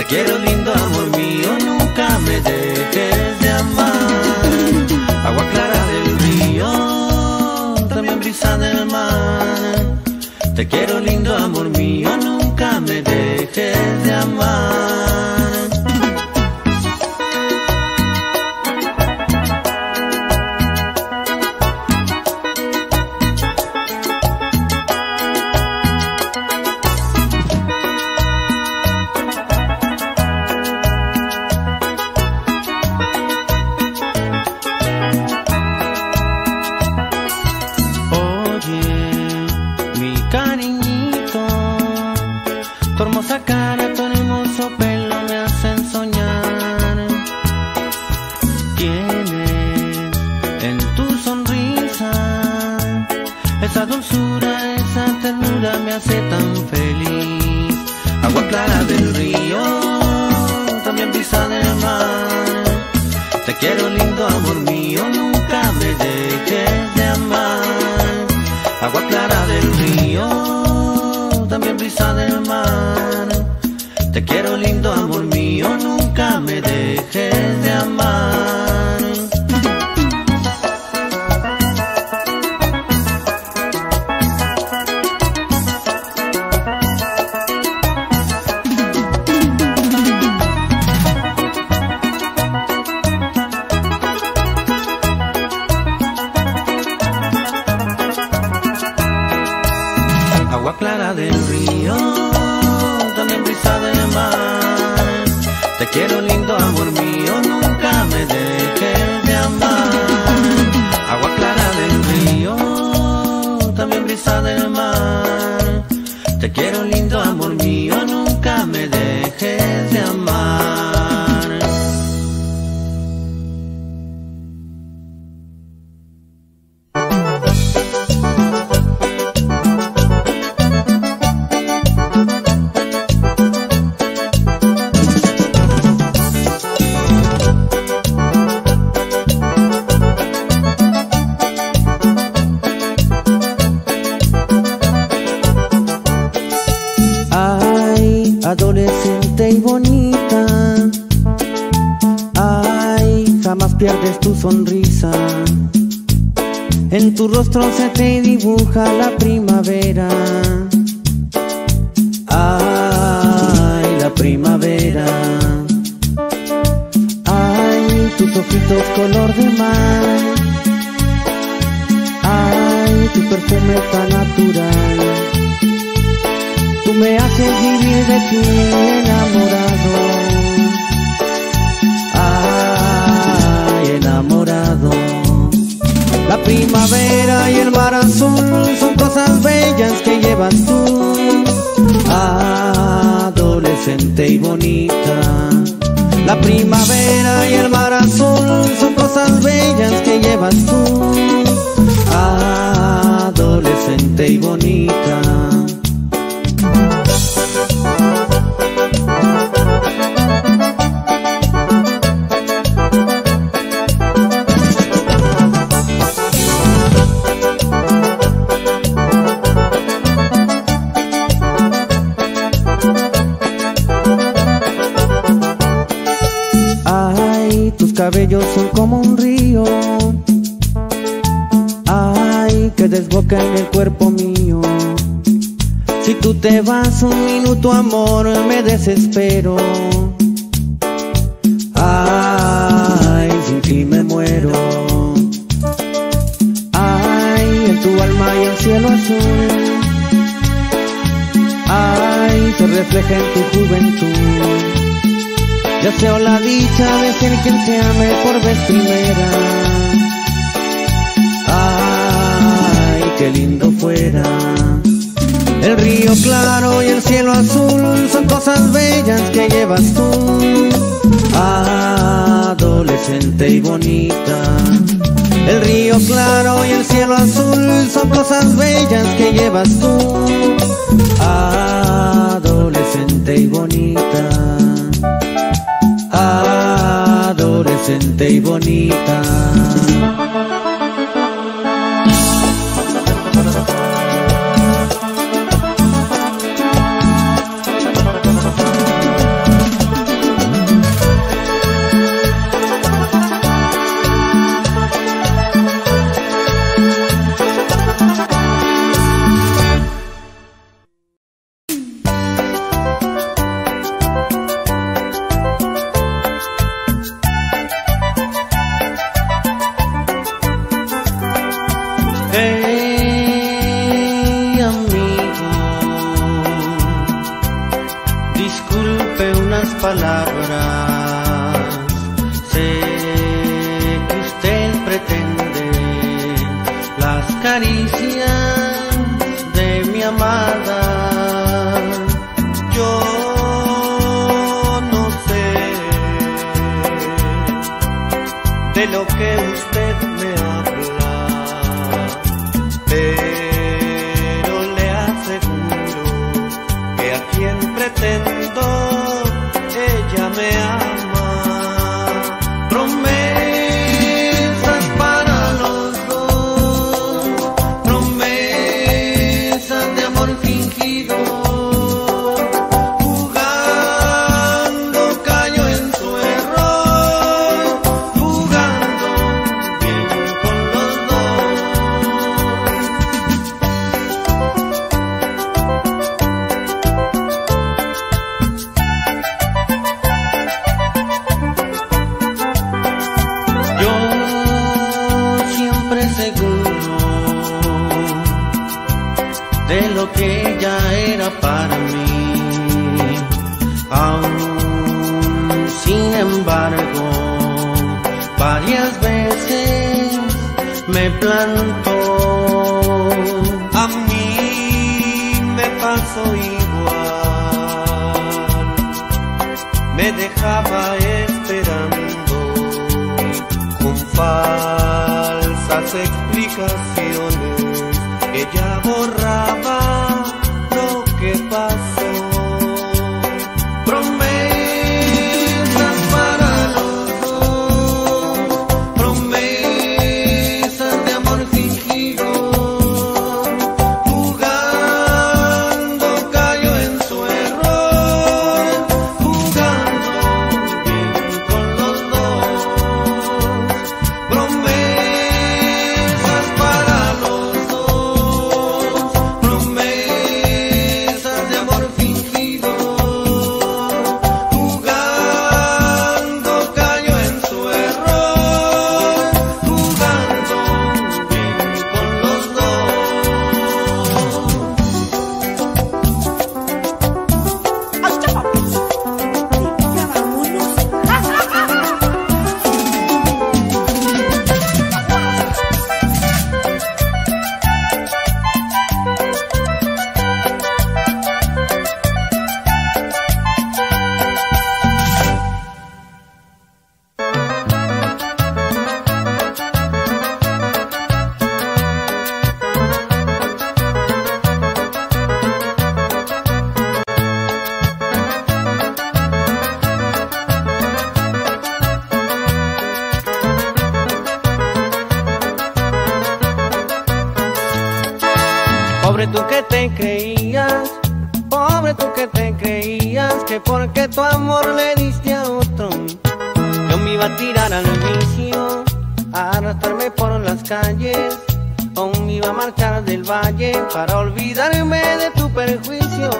quiero lindo amor mío, nunca me dejes de amar. Agua clara del río, también brisa del mar. Te quiero lindo amor mío, nunca me dejes de amar. Esa dulzura, esa ternura me hace tan feliz. Agua clara del río, también brisa del mar. Te quiero lindo amor mío, nunca me dejes de amar. Agua clara del río, también brisa del mar. Te quiero lindo amor mío, nunca me dejes de amar. Agua clara del río, también brisa del mar. Te quiero lindo amor mío, nunca me dejes de amar. Agua clara del río, también brisa del mar. Te quiero lindo amor mío, nunca me dejes de amar. Adolescente y bonita, ay, jamás pierdes tu sonrisa. En tu rostro se te dibuja la primavera. Ay, la primavera. Ay, tus ojitos color de mar. Ay, tu perfume tan natural. Tú me haces vivir de ti enamorado. Ay, enamorado. La primavera y el mar azul son cosas bellas que llevas tú, adolescente y bonita. La primavera y el mar azul son cosas bellas que llevas tú, adolescente y bonita. Ay, tus cabellos son como un río, ay, que desboca en el cuerpo mío. Si tú te vas un minuto, amor, me desespero. Ay, sin ti me muero. Ay, en tu alma y el cielo azul, ay, se refleja en tu juventud. Deseo la dicha de ser quien te ame por vez primera. Ay, qué lindo fuera. El río claro y el cielo azul son cosas bellas que llevas tú, adolescente y bonita. El río claro y el cielo azul son cosas bellas que llevas tú, adolescente y bonita. Adolescente y bonita. palabras. Sé que usted pretende las caricias de mi amada. Yo no sé de lo que usted me habla, pero le aseguro que a quien pretendo ella me ama. Promesas para los dos, promesas de amor fingido. Jugando cayó en su error, jugando bien con los dos. Yo siempre seguro de lo que ella era para mí. Aún sin embargo, varias veces me plantó. A mí me pasó igual, me dejaba esperando con falsas explicaciones. Ella borraba lo que pasó. Promesas para los dos, promesas de amor fingido. Jugando cayó en su error, jugando bien con los dos. Promesas para los dos, promesas de amor fingido. Jugando cayó en su error, jugando bien con los dos. ¡Ay, ya vámonos! ¡Ya vámonos! Pobre tú que te creías, pobre tú que te creías que porque tu amor le diste a otro, yo me iba a tirar al vicio, a arrastrarme por las calles, o me iba a marchar del valle para olvidarme de tu perjuicio.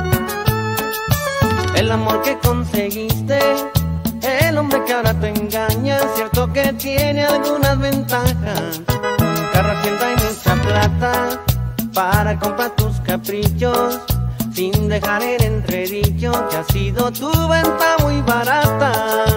El amor que conseguiste, el hombre que ahora te engaña, cierto que tiene algunas ventajas, carro, hacienda y mucha plata para comprar tus caprichos, sin dejar en entredicho que ha sido tu venta muy barata.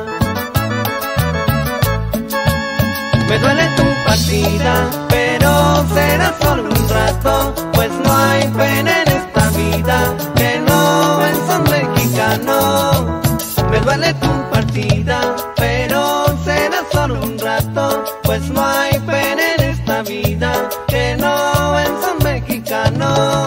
Me duele tu partida, pero será solo un rato, pues no hay pena en esta vida que no en son mexicano. Me duele tu partida, pero será solo un rato, pues no hay pena en esta vida que no en son mexicano.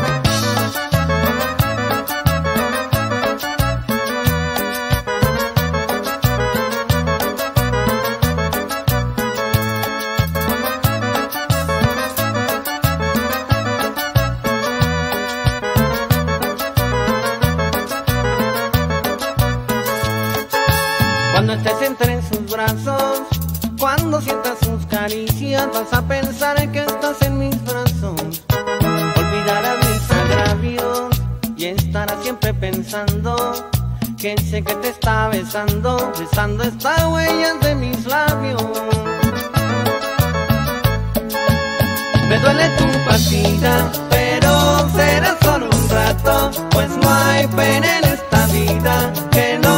Cuando estés entre sus brazos, cuando sientas sus caricias, vas a pensar que estás en mis brazos. Olvidarás mis agravios y estarás siempre pensando que sé que te está besando, besando estas huellas de mis labios. Me duele tu partida, pero será solo un rato, pues no hay pena en esta vida que no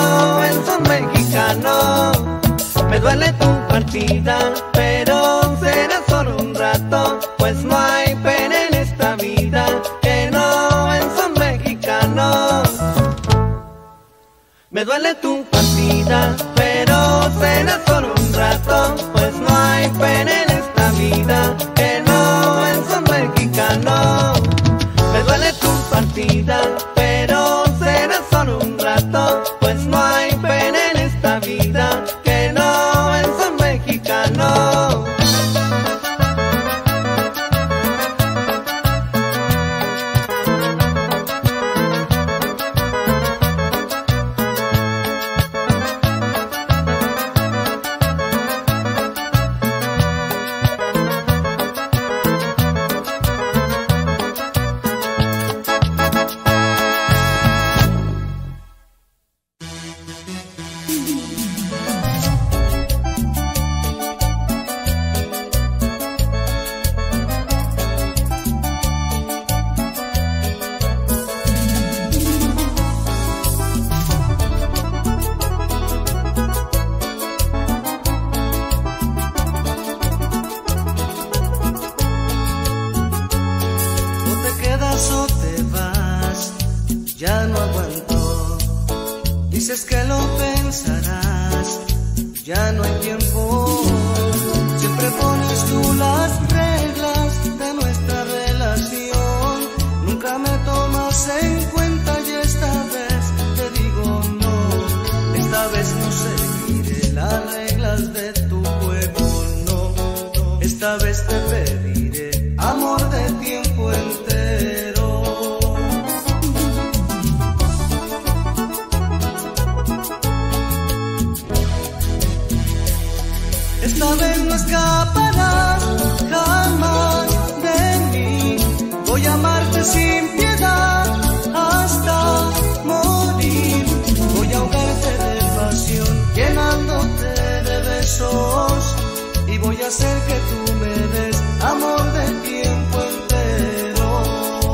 Me duele tu partida, pero será solo un rato, pues no hay pena en esta vida que no en son mexicano. Me duele tu partida, pero será solo un rato, pues no hay pena en esta vida que no en son mexicano. O te vas, ya no aguanto. Dices que lo pensarás, ya no hay tiempo. Siempre pones tú las reglas de nuestra relación. Nunca me tomas en cuenta y esta vez te digo no. Esta vez no seguiré las reglas de tu juego, no. Esta vez te pediré amor de tiempo entero. Esta vez no escaparás jamás de mí. Voy a amarte sin piedad hasta morir. Voy a ahogarte de pasión, llenándote de besos. Y voy a hacer que tú me des amor de tiempo entero.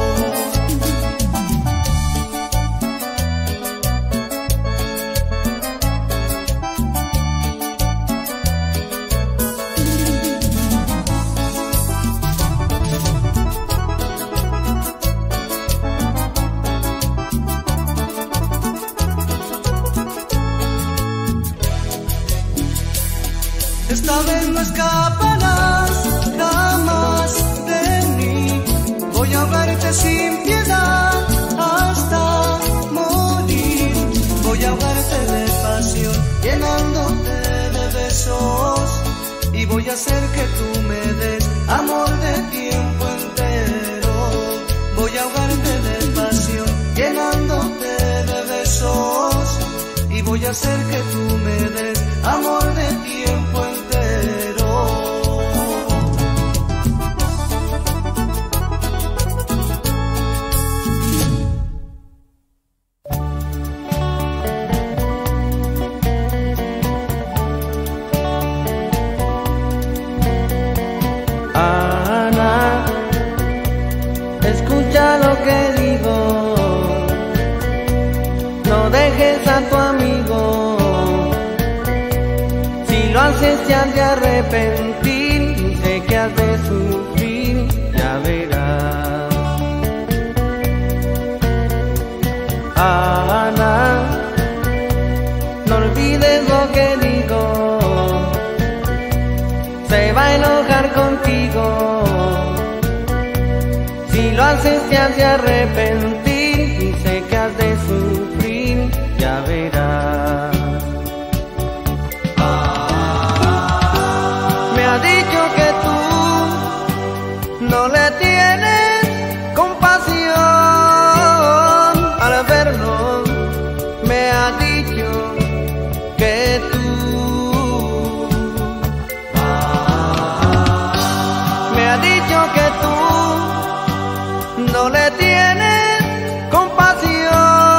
Esta vez no escaparás jamás de mí. Voy a ahogarte sin piedad hasta morir. Voy a ahogarte de pasión, llenándote de besos. Y voy a hacer que tú me des amor de tiempo entero. Voy a ahogarte de pasión, llenándote de besos. Y voy a hacer que tú me des amor de tiempo entero. Ana, escucha lo que digo, no dejes a tu amigo. Si lo haces te has de arrepentir y sé que has de sufrir, ya verás. Ana, no olvides lo que digo, se va a enojar contigo. Si lo haces te has de arrepentir y sé que has de sufrir, ya verás. Me ha dicho que tú no le tienes compasión al vernos. Me ha dicho que tú me ha dicho que tú no le tienes compasión.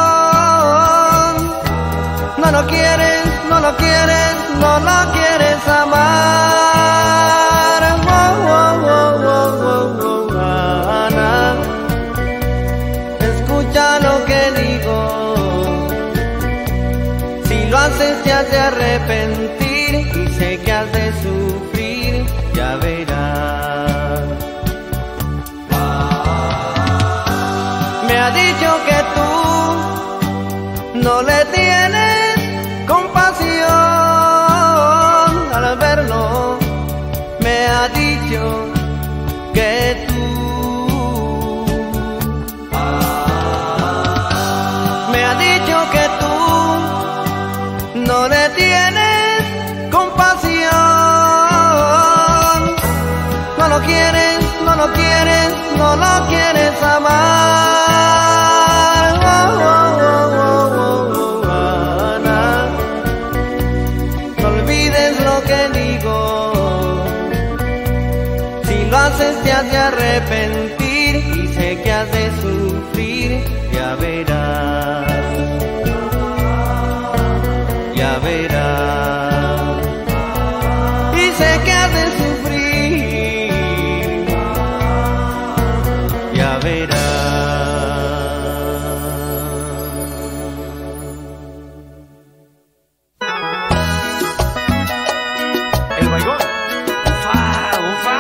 No lo quieres, no lo quieres, no lo quieres amar. Ana, escucha lo que digo. Si lo haces te has de arrepentir y sé que has de sufrir, ya verás. Me ha dicho que tú no le tienes dicho que tú me has dicho que tú no le tienes compasión, no lo quieres, no lo quieres, no lo quieres amar. No olvides lo que digo, si lo haces te has de arrepentir y sé que has de sufrir, ya verás, ya verás, y sé que has de sufrir, ya verás. El baigón, ufa, ufa.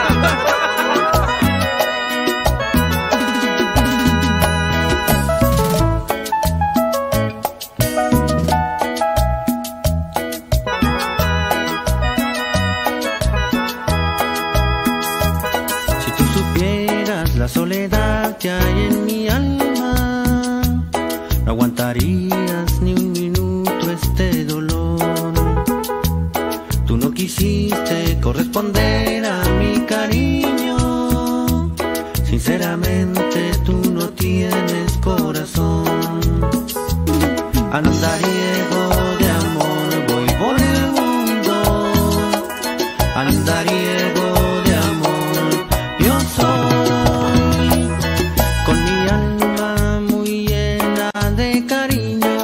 Si tú supieras la soledad que hay en mi alma, no aguantarías ni un minuto este dolor. Tú no quisiste corresponder a mi cariño, sinceramente tú no tienes corazón. Andariego de amor, voy por el mundo, andariego de amor, yo soy, con mi alma muy llena de cariño,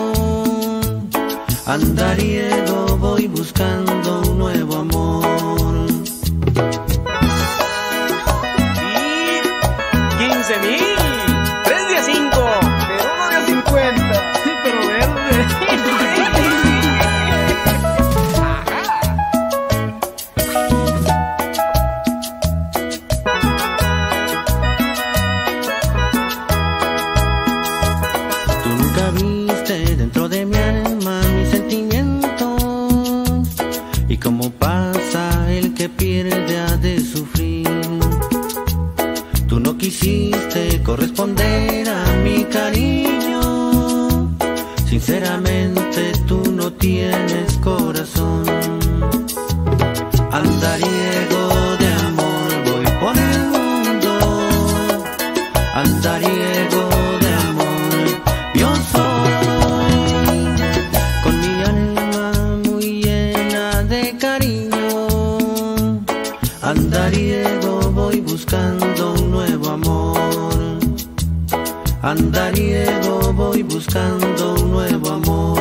andariego voy buscando un nuevo amor. Y 15,000, 3 de 5, pero 1 de 50. Sí, pero verde. Tú nunca viste dentro de mi alma mis sentimientos, y como pasa el que pierde ha de sufrir. Tú no quisiste corresponder a mi cariño, sinceramente tú no tienes corazón. Andariego de amor, voy por el mundo, andariego de amor, yo soy, con mi alma muy llena de cariño, andariego voy buscando un nuevo amor, andariego voy buscando un nuevo amor.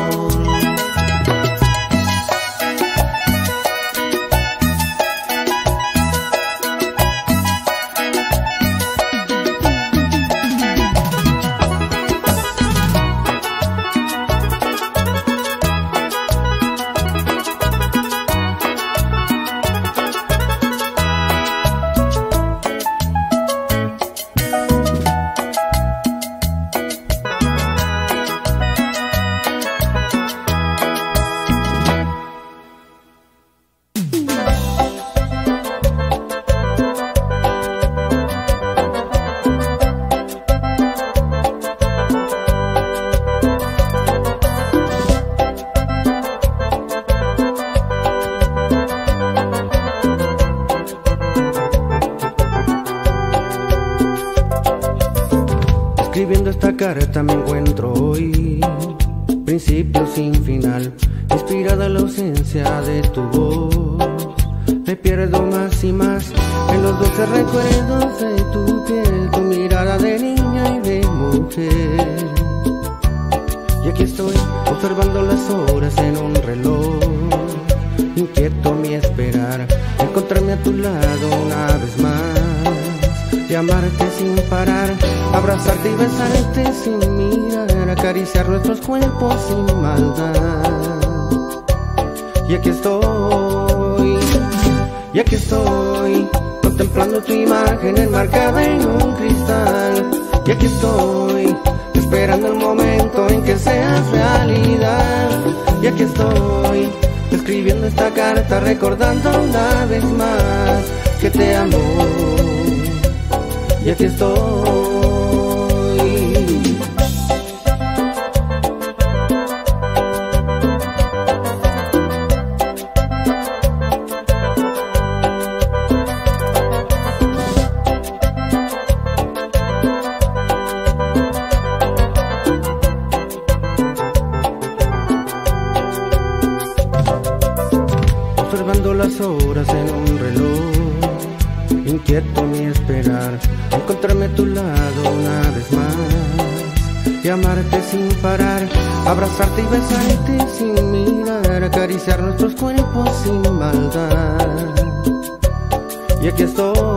Escribiendo esta carta me encuentro hoy, principio sin final, inspirada en la ausencia de tu voz. Me pierdo más y más en los dulces recuerdos de tu piel, tu mirada de niña y de mujer. Y aquí estoy observando las horas en un reloj, inquieto mi esperar, encontrarme a tu lado una vez más, de amarte sin parar, abrazarte y besarte sin mirar, acariciar nuestros cuerpos sin maldad. Y aquí estoy, contemplando tu imagen enmarcada en un cristal. Y aquí estoy, esperando el momento en que seas realidad. Y aquí estoy, escribiendo esta carta, recordando una vez más que te amo. Y aquí estoy. Observando las horas en un reloj, inquieto mi esperar, encontrarme a tu lado una vez más, y amarte sin parar, abrazarte y besarte sin mirar, acariciar nuestros cuerpos sin maldad. Y aquí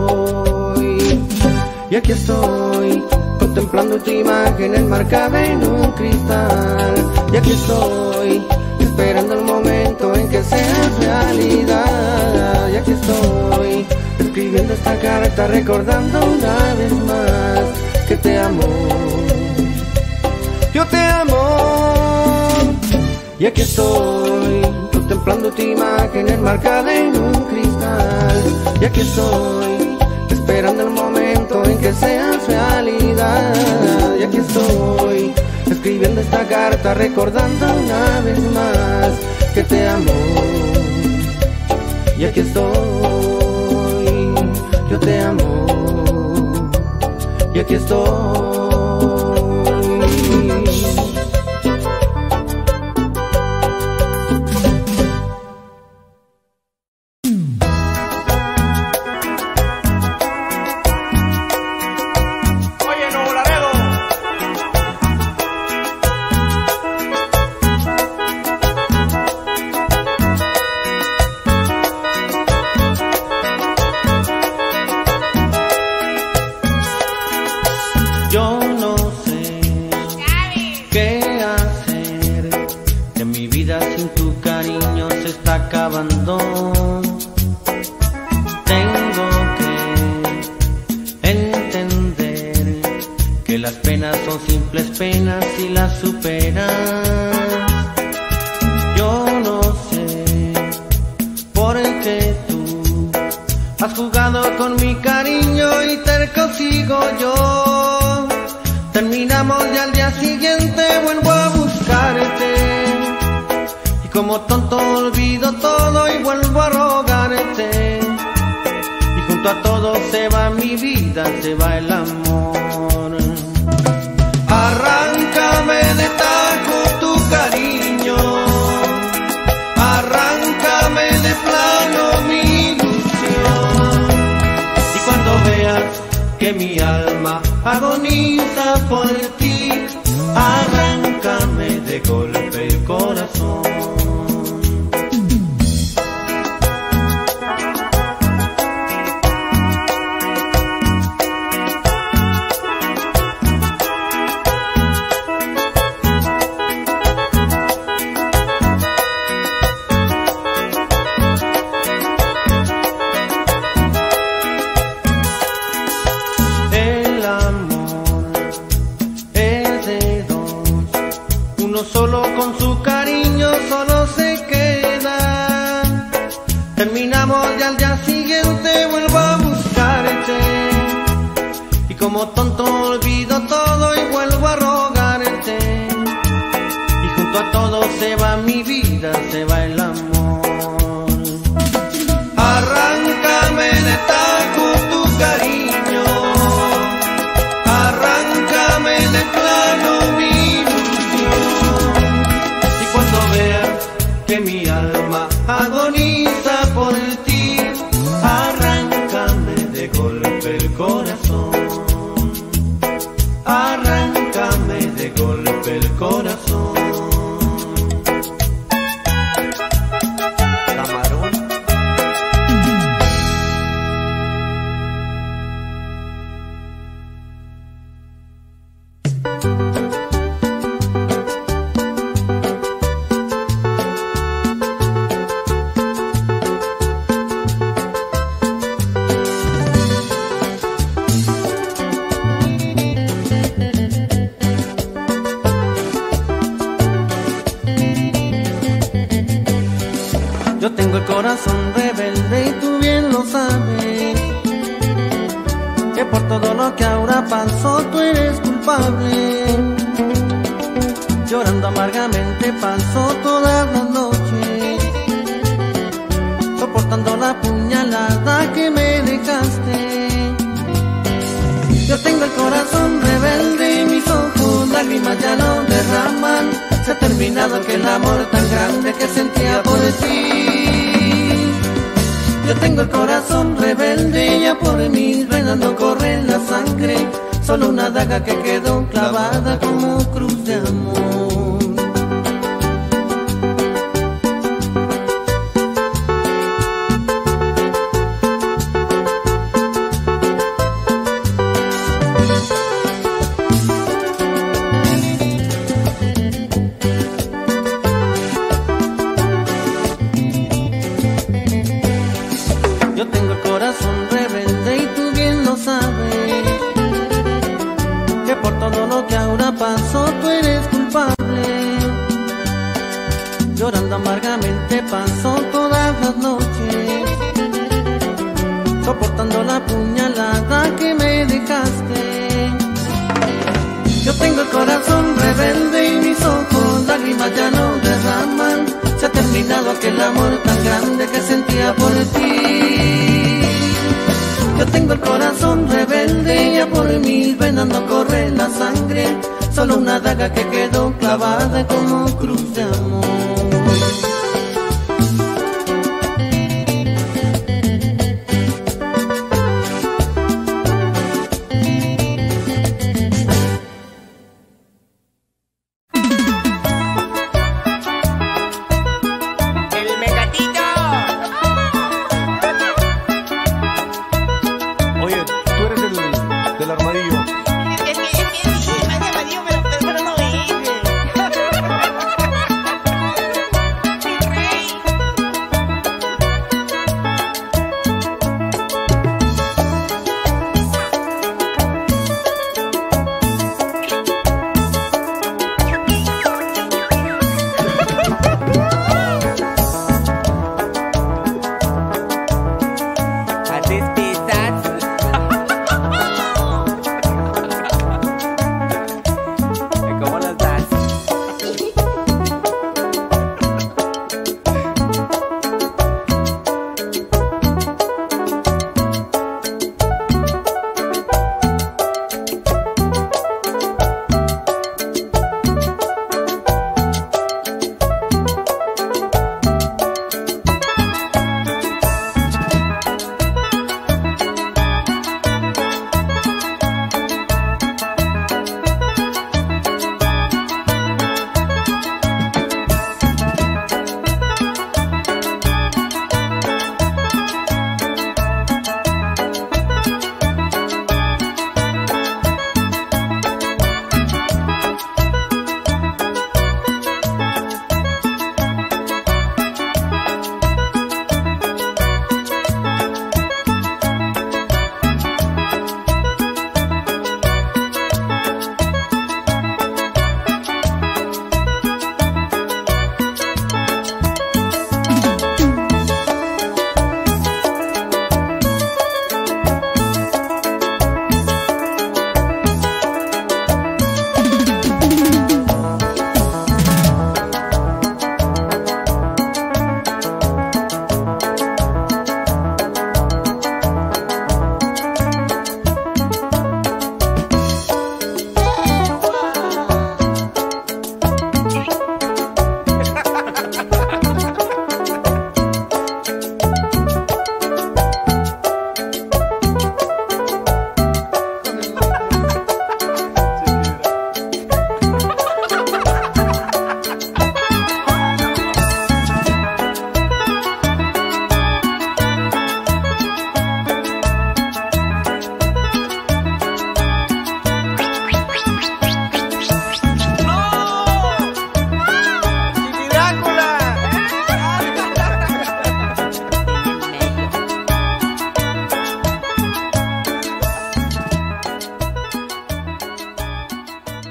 estoy, contemplando tu imagen enmarcada en un cristal. Y aquí estoy, esperando el momento en que seas realidad. Y aquí estoy, escribiendo esta carta, recordando una vez más que te amo. Yo te amo. Y aquí estoy, contemplando tu imagen enmarcada en un cristal. Y aquí estoy, esperando el momento en que seas realidad. Y aquí estoy, escribiendo esta carta, recordando una vez más que te amo. Y aquí estoy, yo te amo. Y aquí estoy. Yo no sé qué hacer, que mi vida sin tu cariño se está acabando. Tengo que entender que las penas son simples penas y las superas. Yo no sé por qué tú has jugado con mi cariño y terco sigo yo. Terminamos y al día siguiente vuelvo a buscarte, y como tonto olvido todo y vuelvo a rogarte, y junto a todo se va mi vida, se va el amor. Arráncame de tajo tu cariño, arráncame de plano mi ilusión, y cuando veas que mi alma agoniza por ti, arráncame de golpe el corazón. Solo con su cariño solo se queda. Terminamos y al día siguiente vuelvo a buscarte, y como tonto olvido todo y vuelvo a rogarte, y junto a todo se va mi vida, se va el amor. Arráncame de tajo tu cariño, arráncame de plano mi que mi alma agoniza por ti, arráncame de golpe el corazón, arráncame de golpe el corazón. Camarón. Yo tengo el corazón rebelde y tú bien lo sabes, que por todo lo que ahora pasó tú eres culpable. Llorando amargamente paso todas las noches, soportando la puñalada que me dejaste. Yo tengo el corazón rebelde y mis ojos lágrimas ya no derraman. Se ha terminado aquel amor tan grande que sentía por ti. Yo tengo el corazón rebelde y ya por mis venas no corre la sangre, solo una daga que quedó clavada como cruz de amor. Yo tengo el corazón rebelde y tú bien lo sabes, que por todo lo que ahora pasó tú eres culpable. Llorando amargamente paso todas las noches, soportando la puñalada que me dejaste. Yo tengo el corazón rebelde y mis ojos lágrimas ya no derraman. Se ha terminado aquel amor tan grande que sentía por ti. Yo tengo el corazón rebelde y ya por mis venas no corre la sangre, solo una daga que quedó clavada como cruz de amor.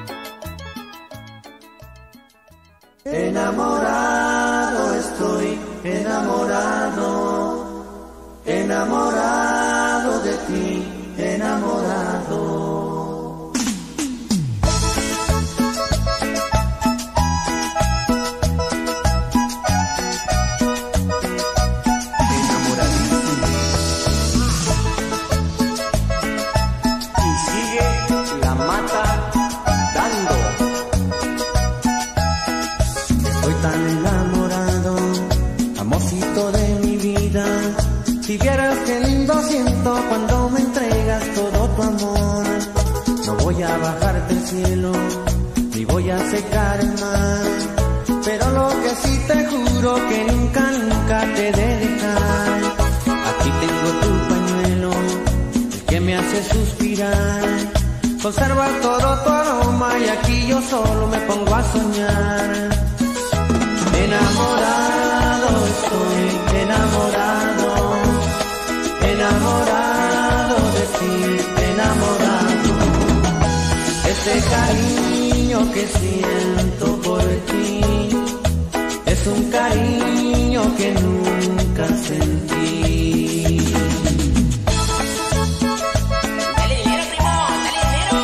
Enamorado estoy enamorado, enamorado de ti, enamorado. Si vieras qué lindo siento cuando me entregas todo tu amor. No voy a bajarte el cielo, ni voy a secar el mar, pero lo que sí te juro que nunca, nunca te he de dejar. Aquí tengo tu pañuelo, el que me hace suspirar. Conserva todo tu aroma y aquí yo solo me pongo a soñar. Enamorado estoy, enamorado, enamorado de ti, enamorado. Este cariño que siento por ti es un cariño que nunca sentí. Dale dinero, primo, dale dinero.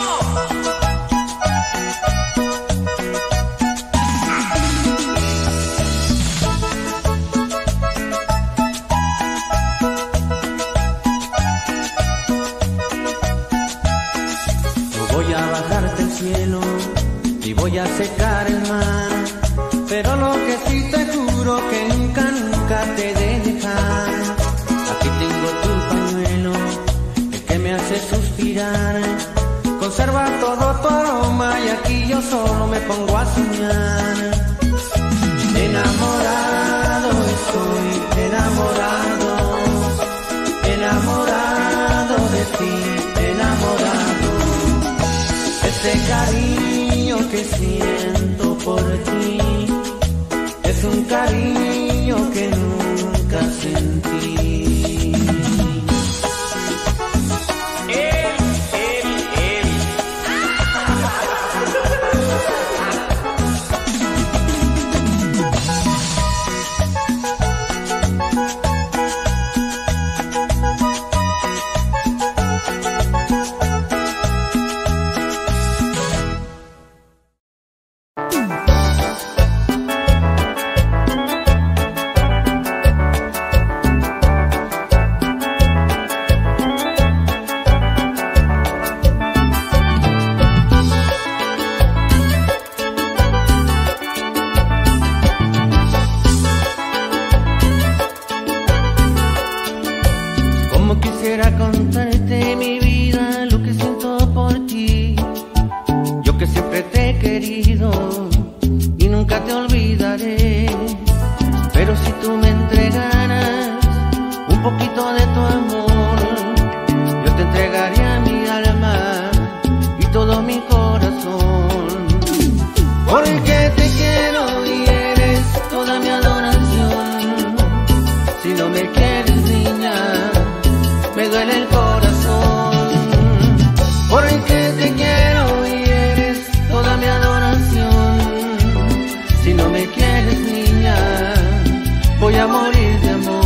Voy a bajarte el cielo y voy a secar el mar, pero lo que sí te juro que nunca, nunca te he de dejar. Aquí tengo tu pañuelo, el que me hace suspirar. Conserva todo tu aroma y aquí yo solo me pongo a soñar. Enamorado estoy, enamorado, enamorado de ti, enamorado. Este cariño que siento por ti es un cariño que nunca sentí. Quisiera contarte mi vida, lo que siento por ti. Yo que siempre te he querido y nunca te olvidaré. Pero si tú me entregaras un poquito de tu amor, yo te entregaría mi alma y todo mi corazón. Porque te quiero y eres toda mi adoración. Si no me quieres, niña, me duele el corazón, porque te quiero y eres toda mi adoración. Si no me quieres, niña, voy a morir de amor.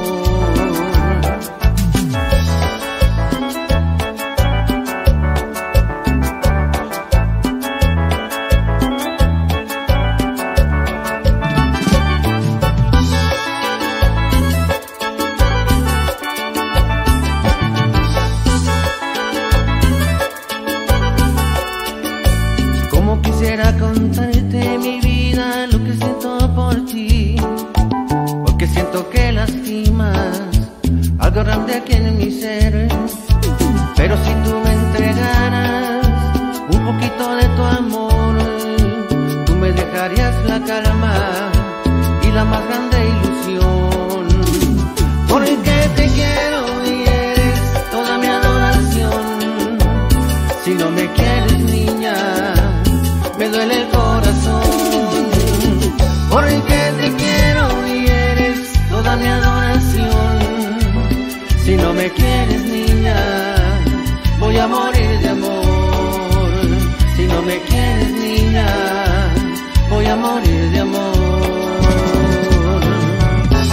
Quisiera contarte mi vida, lo que siento por ti, porque siento que lastimas algo grande aquí en mi ser. Pero si tú me entregaras un poquito de tu amor, tú me dejarías la calma y la más grande ilusión. Porque te quiero y eres toda mi adoración. Si no me quieres, niña, me duele el corazón, porque te quiero y eres toda mi adoración. Si no me quieres, niña, voy a morir de amor. Si no me quieres, niña, voy a morir de amor.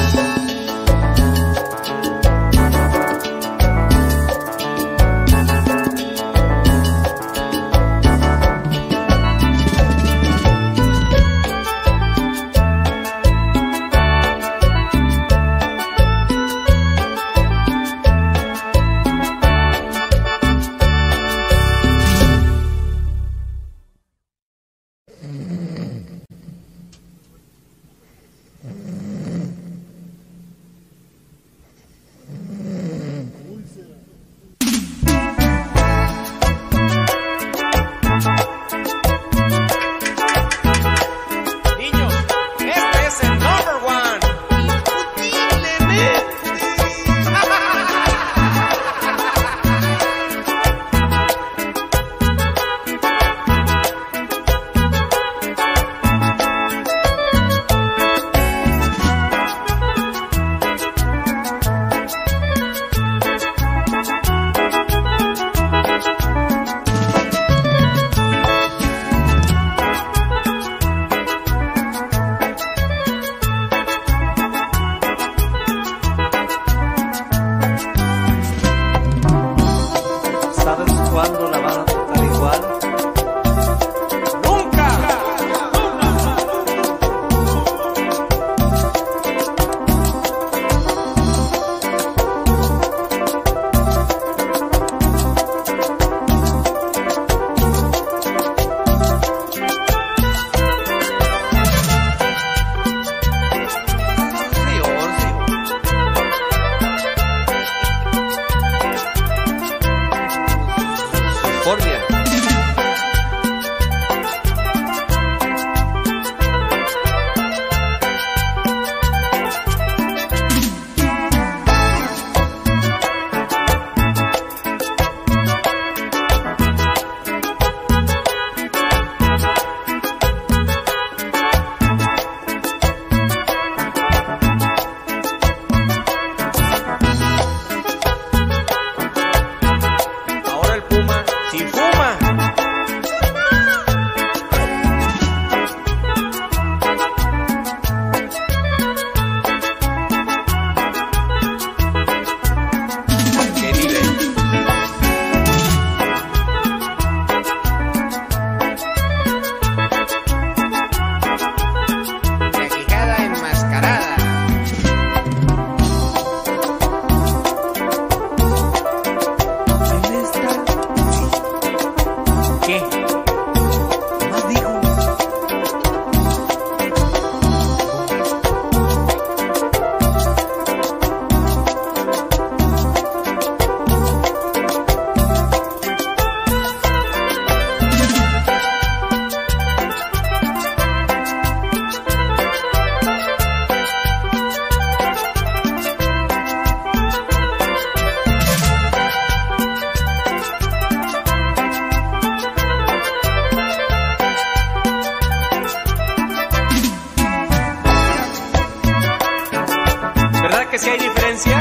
que sí hay diferencia?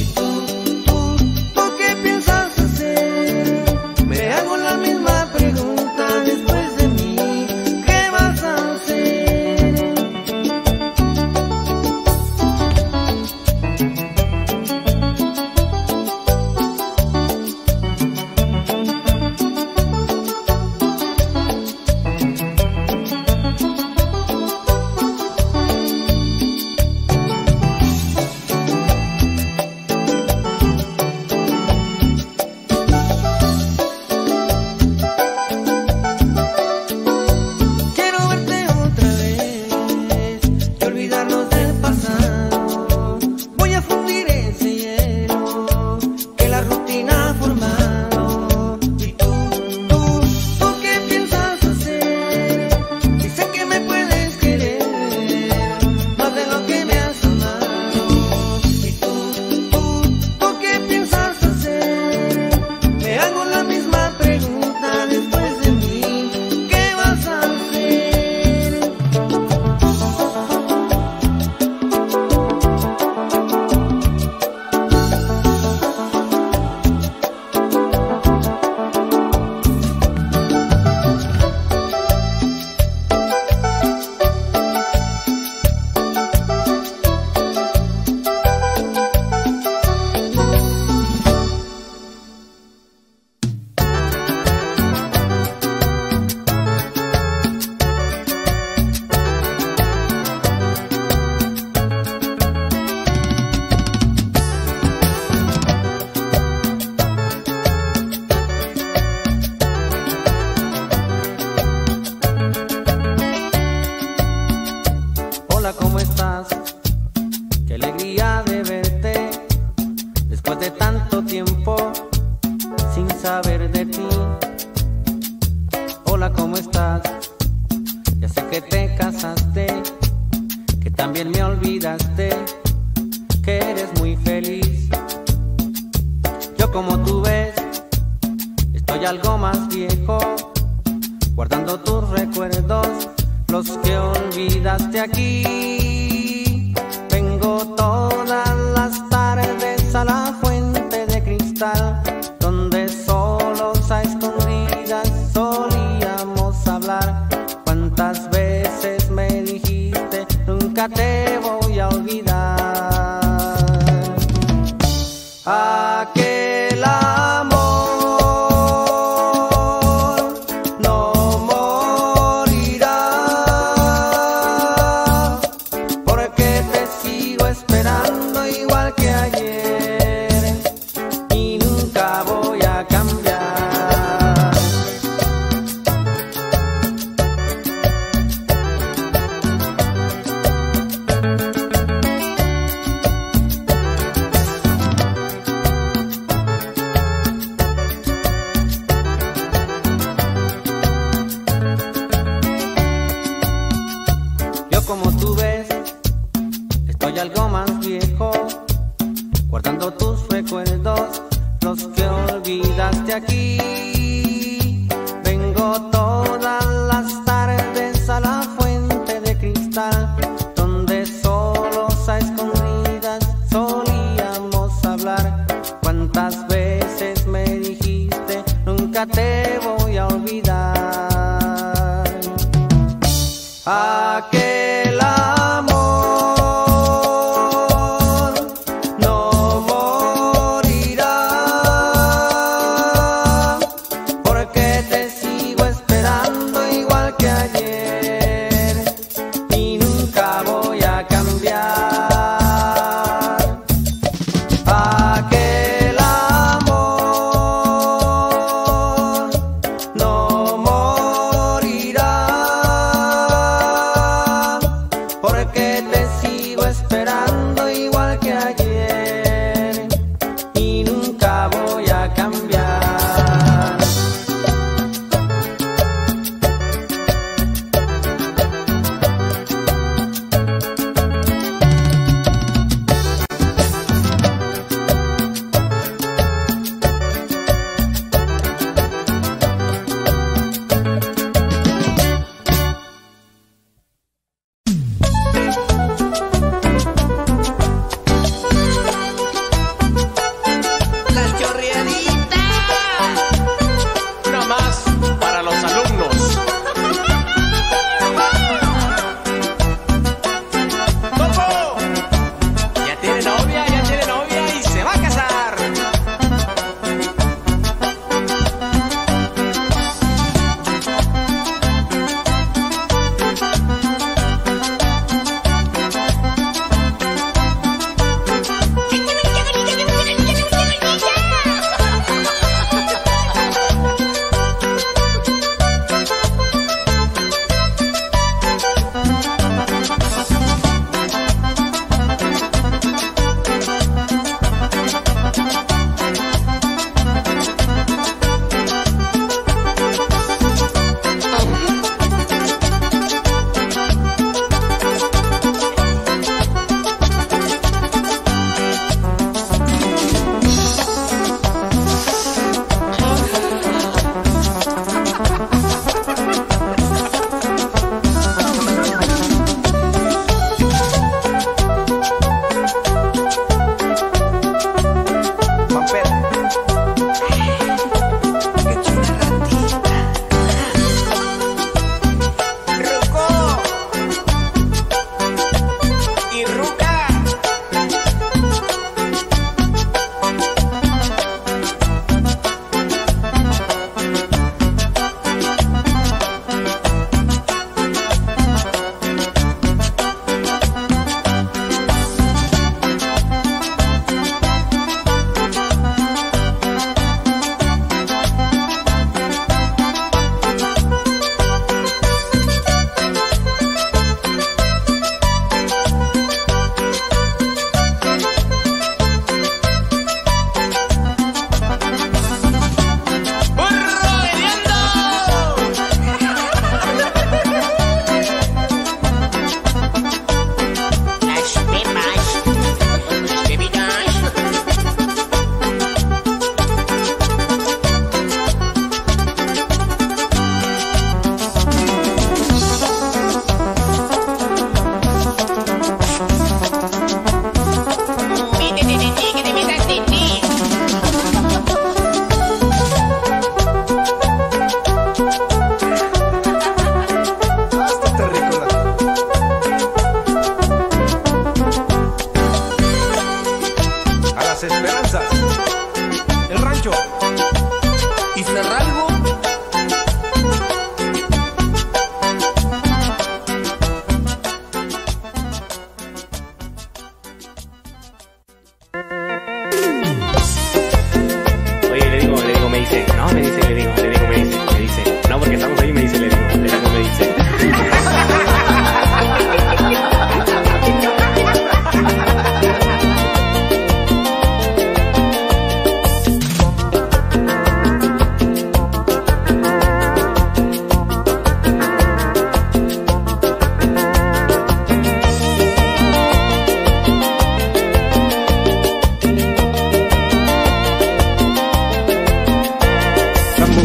Me hago la misma pregunta. pasado. Voy a fundir ese hielo que la rutina ha formado. Y tú, ¿qué piensas hacer? Y sé que me puedes querer más de lo que me has amado. Y tú, ¿qué piensas hacer? Me hago la misma pregunta después de mí. ¿Qué vas a hacer? Hola, ¿cómo estás? Qué alegría de verte después de tanto tiempo sin saber de ti. Hola, ¿cómo estás? Ya sé que te casaste, que también me olvidaste, que eres muy feliz. Yo, como tú ves, estoy algo más viejo, guardando tus recuerdos, los que olvidaste aquí. Vengo todas las tardes a la fuente de cristal, donde solos a escondidas solíamos hablar. Cuántas veces me dijiste, nunca te voy a olvidar. Aquel amor no morirá, porque te sigo esperando igual que ayer y nunca voy a cambiar. Yo, como tú ves, estoy algo más viejo, guardando tus recuerdos, los que olvidaste aquí. Vengo todas las tardes a la fuente de cristal, donde solos a escondidas solíamos hablar. Cuántas veces me dijiste, nunca te voy a olvidar. Aquel amor no morirá,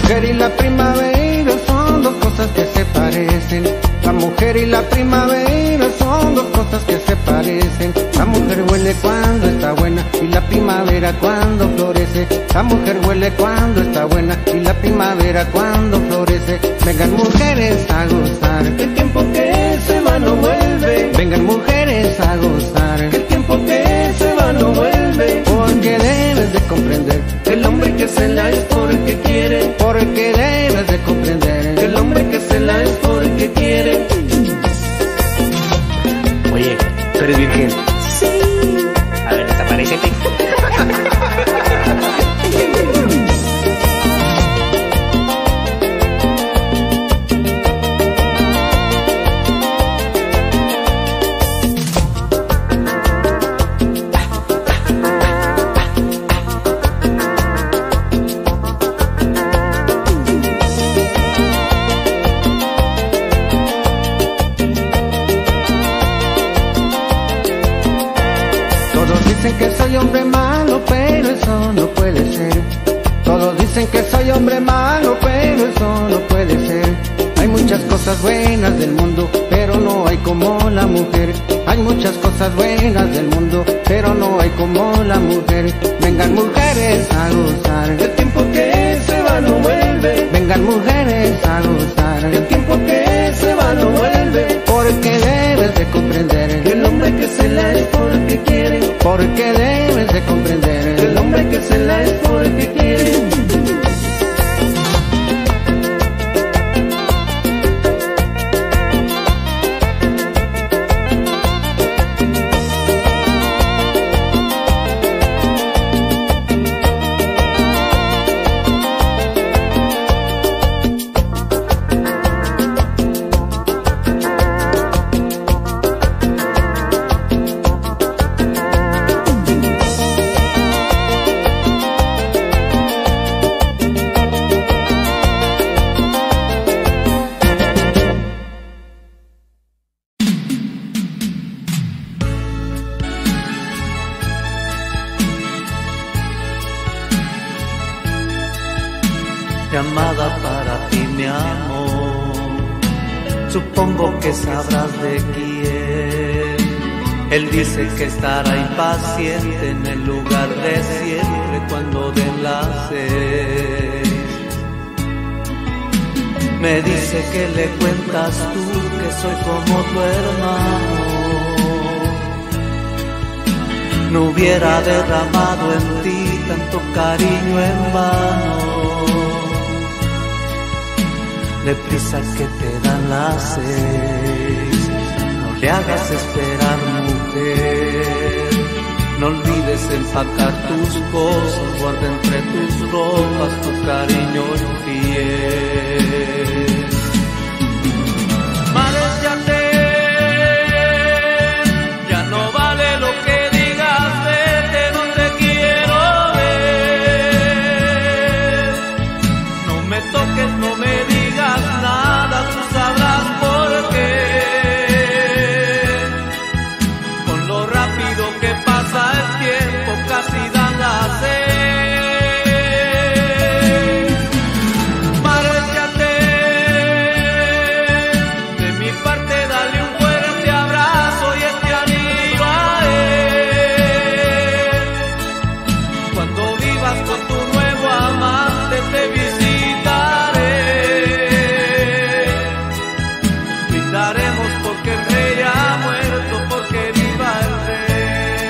mujer y la primavera son dos cosas que se parecen. La mujer y la primavera son dos cosas que se parecen. La mujer huele cuando está buena y la primavera cuando florece. La mujer huele cuando está buena y la primavera cuando florece. Vengan mujeres a gozar, que el tiempo que se va no vuelve. Vengan mujeres a gozar, que el tiempo que se va no vuelve. Porque debes de comprender que el hombre que se la es porque quiere. Porque debes de comprender que el hombre que se la es porque quiere. Oye, ¿tú eres virgen? Sí. A ver, desaparécete. Que soy hombre malo, pero eso no puede ser. Todos dicen que soy hombre malo, pero eso no puede ser. Hay muchas cosas buenas del mundo, pero no hay como la mujer. Hay muchas cosas buenas del mundo, pero no hay como la mujer. Vengan mujeres a gozar, el tiempo que se va no vuelve. Vengan mujeres a gozar, el tiempo que se va no vuelve. Porque debes de comprender que el hombre que se la es porque quiere. Porque debes de comprender que el hombre que se la es porque quiere. Llamada para ti, mi amor. Supongo que sabrás de quién. Él dice que estará impaciente en el lugar de siempre cuando den las 6. Me dice que le cuentas tú que soy como tu hermano. No hubiera derramado en ti tanto cariño en vano. Deprisa que te dan las 6, no le hagas esperar, mujer. No olvides empacar tus cosas, guarda entre tus ropas tu cariño infiel. Márchate, ya no vale lo que digas, vete, no te quiero ver. No me toques, no me digas nada, tú sabrás por qué. Con lo rápido que pasa el tiempo, casi dan las 6. Márchate, de mi parte dale un fuerte abrazo y este anillo a él. Cuando vivas con tu nuevo amante te visitaré. Brindaremos porque el rey ha muerto, porque viva el rey.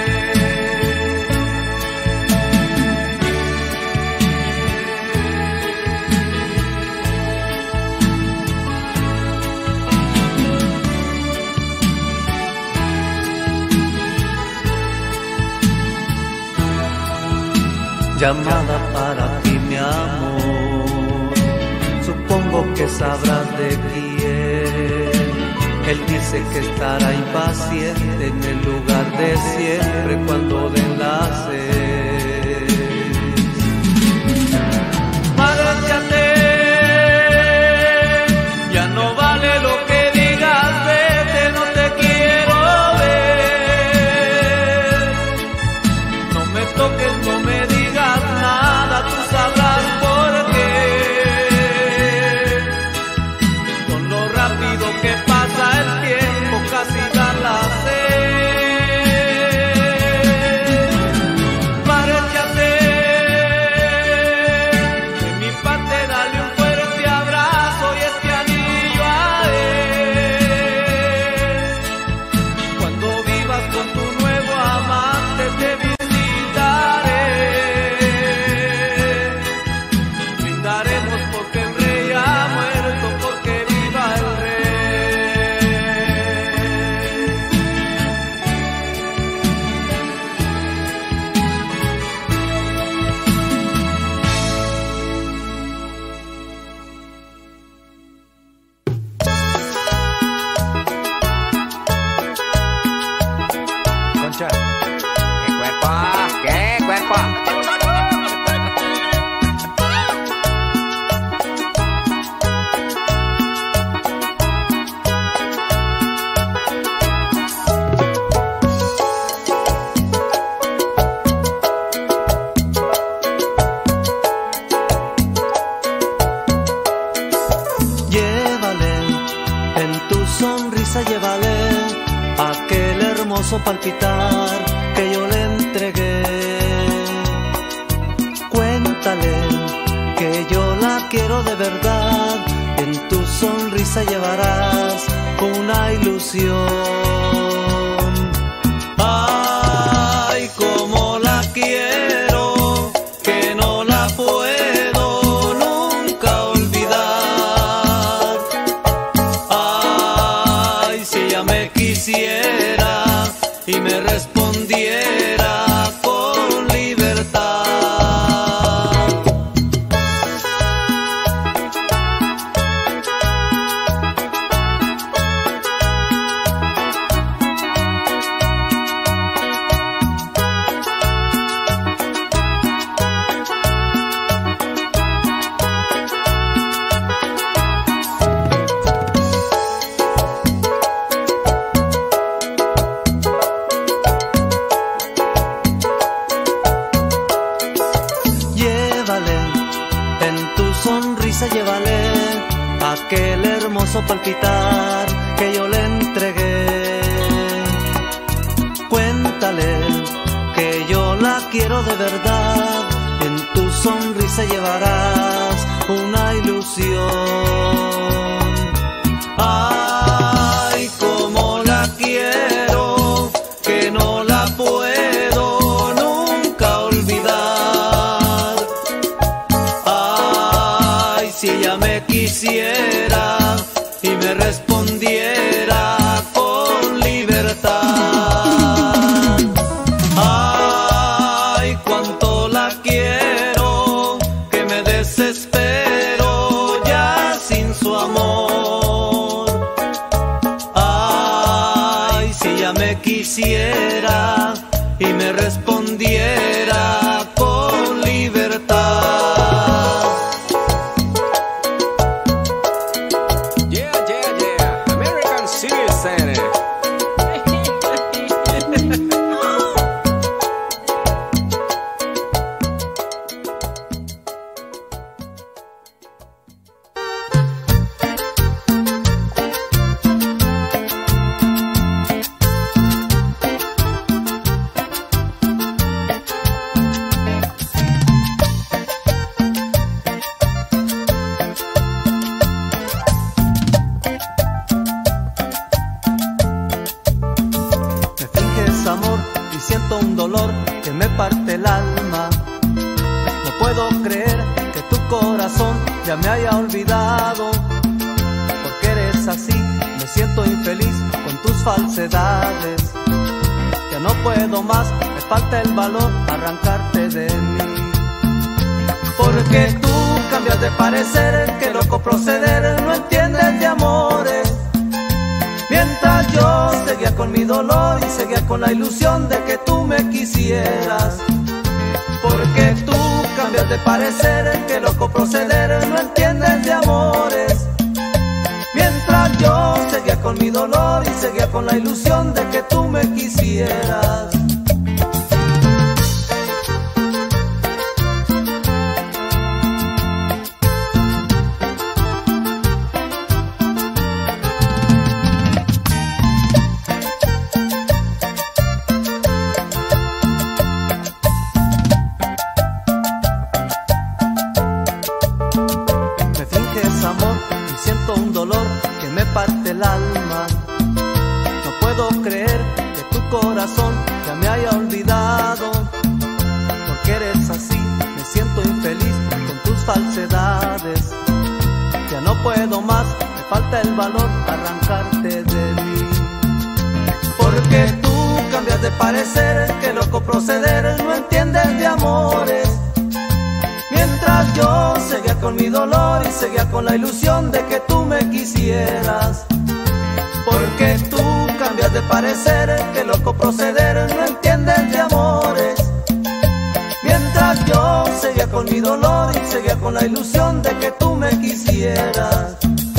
Llamada para ti, mi amor. Supongo que sabrás de quién. Él dice que estará impaciente en el lugar de siempre cuando den las 6. Márchate, ya no vale lo que digas, vete, no te quiero ver. No me toques, no me digas nada, tú sabrás por qué. cuerpo, ¿qué cuerpo? Llévale aquel hermoso palpitar que yo le entregué. Cuéntale que yo la quiero de verdad. En tu sonrisa llevarás una ilusión. Ay, cómo la quiero, que no la puedo nunca olvidar. Ay, si ella me quisiera y me respondiera con libertad. Llévale aquel hermoso palpitar que yo le entregué. Cuéntale que yo la quiero de verdad. En tu sonrisa llevarás una ilusión. Ay, cómo la quiero, que no la puedo nunca olvidar. Si ella me quisiera y me respondiera con libertad. Ay, cuánto la quiero, que me desespero ya sin su amor. Ay, si ella me quisiera y me respondiera con libertad. Amor, y siento un dolor que me parte el alma. No puedo creer que tu corazón ya me haya olvidado. Porque eres así, me siento infeliz con tus falsedades. Ya no puedo más, me falta el valor arrancarte de mí. Porque tú cambias de parecer, qué loco proceder, no entiendes de amores. Mientras yo seguía con mi dolor y seguía con la ilusión de que tú me quisieras. Porque tú cambias de parecer, qué loco proceder, no entiendes de amores. Mientras yo seguía con mi dolor y seguía con la ilusión de que tú me quisieras. Amor, y siento un dolor que me parte el alma. No puedo creer que tu corazón ya me haya olvidado. Porque eres así, me siento infeliz con tus falsedades. Ya no puedo más, me falta el valor arrancarte de mí. Porque tú cambias de parecer, qué loco proceder, no entiendes de amores. Mientras yo seguía con mi dolor y seguía con la ilusión de que tú me quisieras. Porque tú cambias de parecer, qué loco proceder, no entiendes de amores. con la ilusión de que tú me quisieras.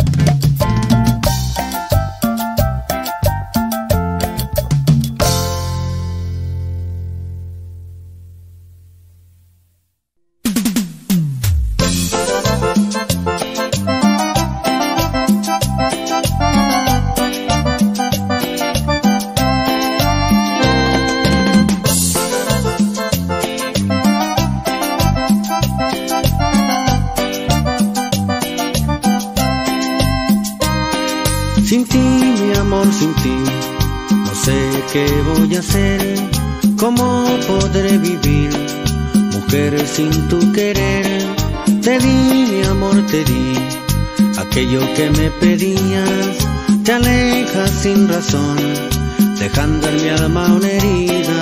Sin ti, mi amor, sin ti, no sé qué voy a hacer, cómo podré vivir, mujer, sin tu querer. Te di, mi amor, te di, aquello que me pedías, te alejas sin razón, dejando en mi alma una herida.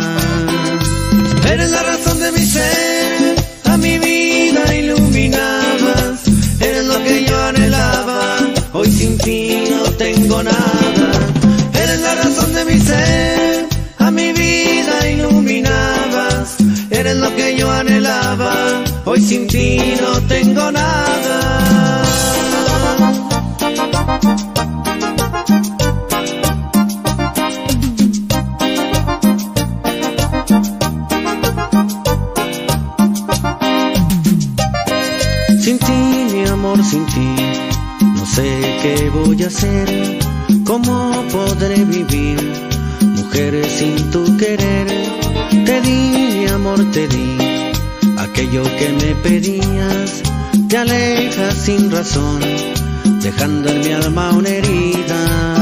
Eres la razón de mi ser, a mi vida iluminabas, eres lo que yo anhelaba. Hoy sin ti no tengo nada. Eres la razón de mi ser, a mi vida iluminabas. Eres lo que yo anhelaba. Hoy sin ti no tengo nada. Sin ti, mi amor, sin ti, no sé qué voy a hacer, cómo podré vivir, mujer, sin tu querer. Te di, mi amor, te di, aquello que me pedías, te alejas sin razón, dejando en mi alma una herida.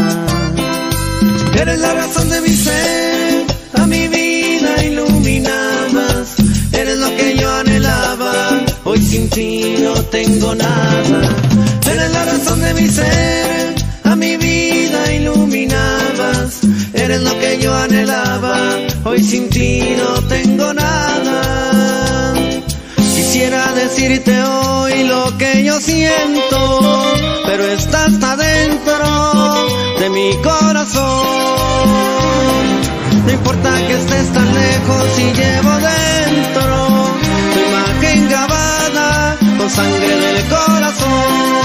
Eres la razón de mi ser, a mi vida iluminabas, eres lo que yo anhelaba. Hoy sin ti no tengo nada. Eres la razón de mi ser, a mi vida iluminabas. Eres lo que yo anhelaba. Hoy sin ti no tengo nada. Quisiera decirte hoy lo que yo siento, pero estás adentro de mi corazón. No importa que estés tan lejos y llevo dentro tu imagen grabada con sangre del corazón.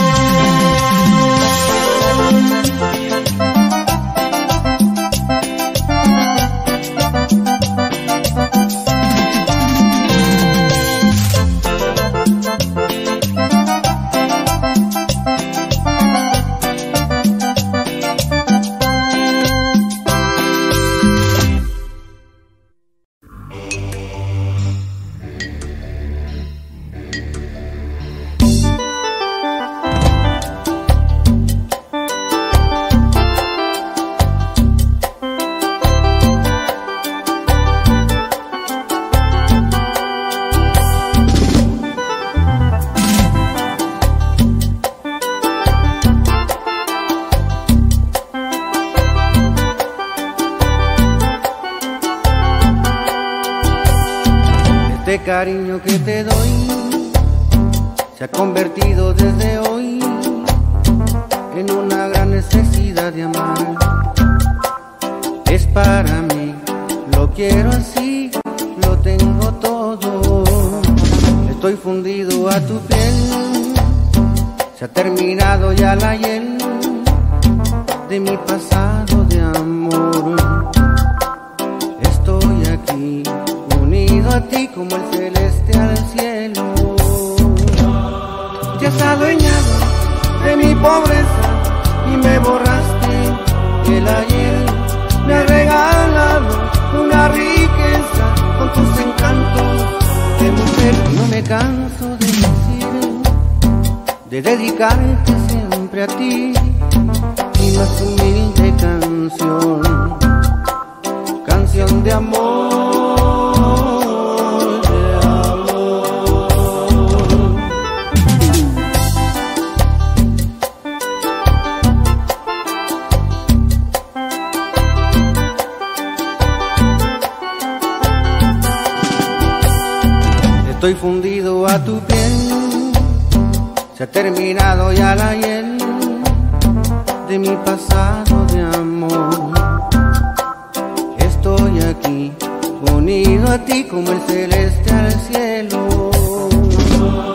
Este cariño que te doy se ha convertido desde hoy en una gran necesidad de amar. Es para mí, lo quiero así, lo tengo todo. Estoy fundido a tu piel, se ha terminado ya la hiel de mi pasado de amor. Estoy aquí unido a ti como el celeste al cielo. Te has adueñado de mi pobreza y me borraste el ayer. Me has regalado una riqueza con tus encantos de mujer. No me canso de decir, de dedicarte siempre a ti mi más humilde canción, canción de amor. Estoy fundido a tu piel, se ha terminado ya la hiel de mi pasado de amor. Estoy aquí unido a ti como el celeste al cielo.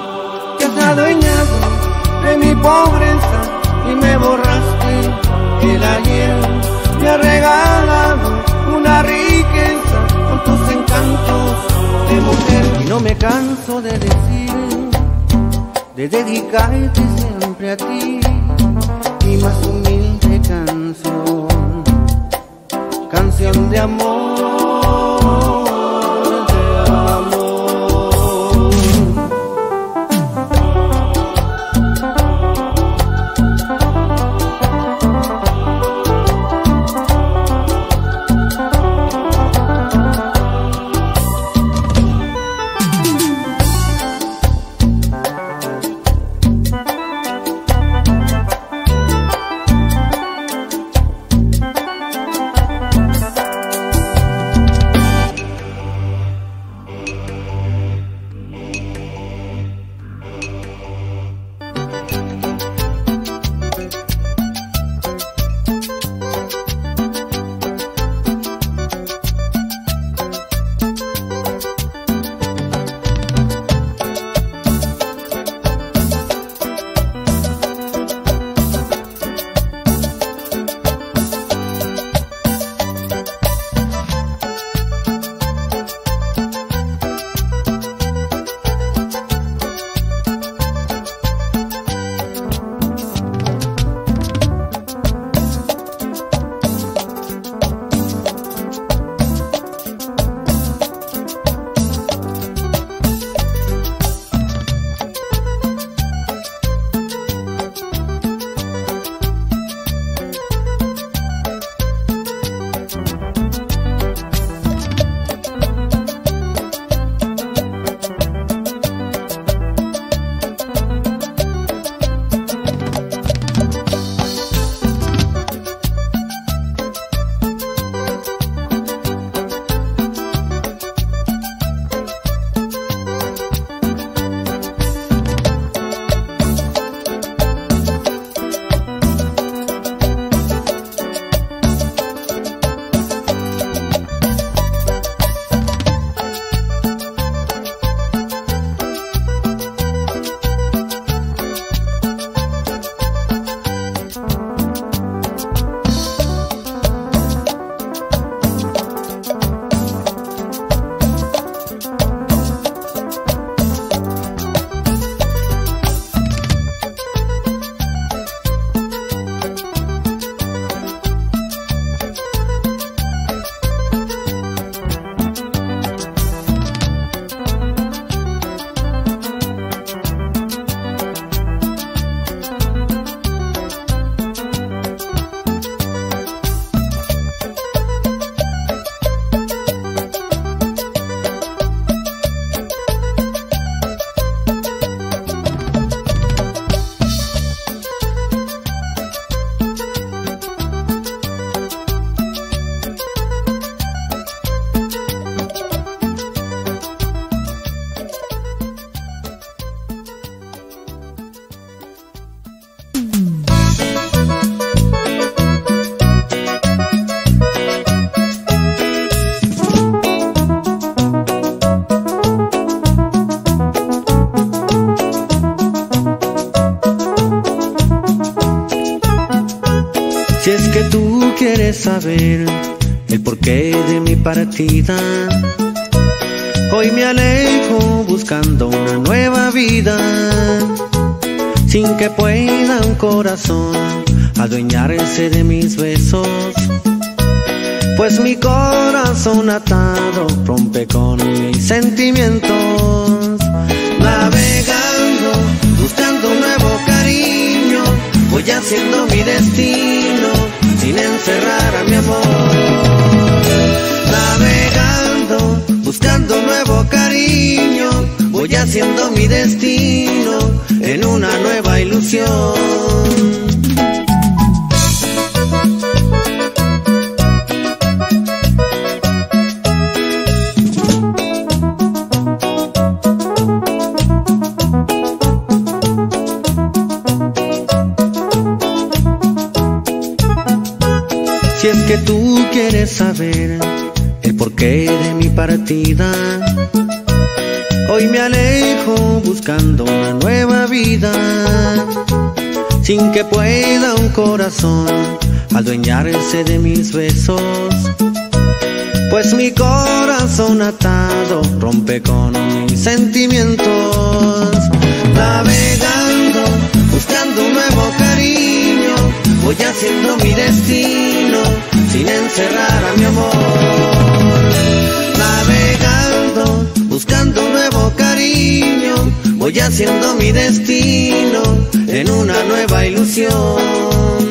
adueñado de mi pobreza y me borraste el ayer. Me has regalado una riqueza con tus encantos de mujer. Y no me canso de decir, de dedicarte siempre a ti mi más humilde canción, canción de amor. Si es que tú quieres saber el porqué de mi partida, hoy me alejo buscando una nueva vida, sin que pueda un corazón adueñarse de mis besos, pues mi corazón atado rompe con mis sentimientos. Navegando, buscando un nuevo cariño, voy haciendo mi destino, sin encerrar a mi amor. Navegando, buscando un nuevo cariño, voy haciendo mi destino, en una nueva ilusión. Si es que tú quieres saber el porqué de mi partida, Hoy me alejo buscando una nueva vida, sin que pueda un corazón adueñarse de mis besos. Pues mi corazón atado rompe con mis sentimientos. Navegando, buscando un nuevo cariño, voy haciendo mi destino, sin encerrar a mi amor. Navegando, buscando un nuevo cariño, voy haciendo mi destino, en una nueva ilusión.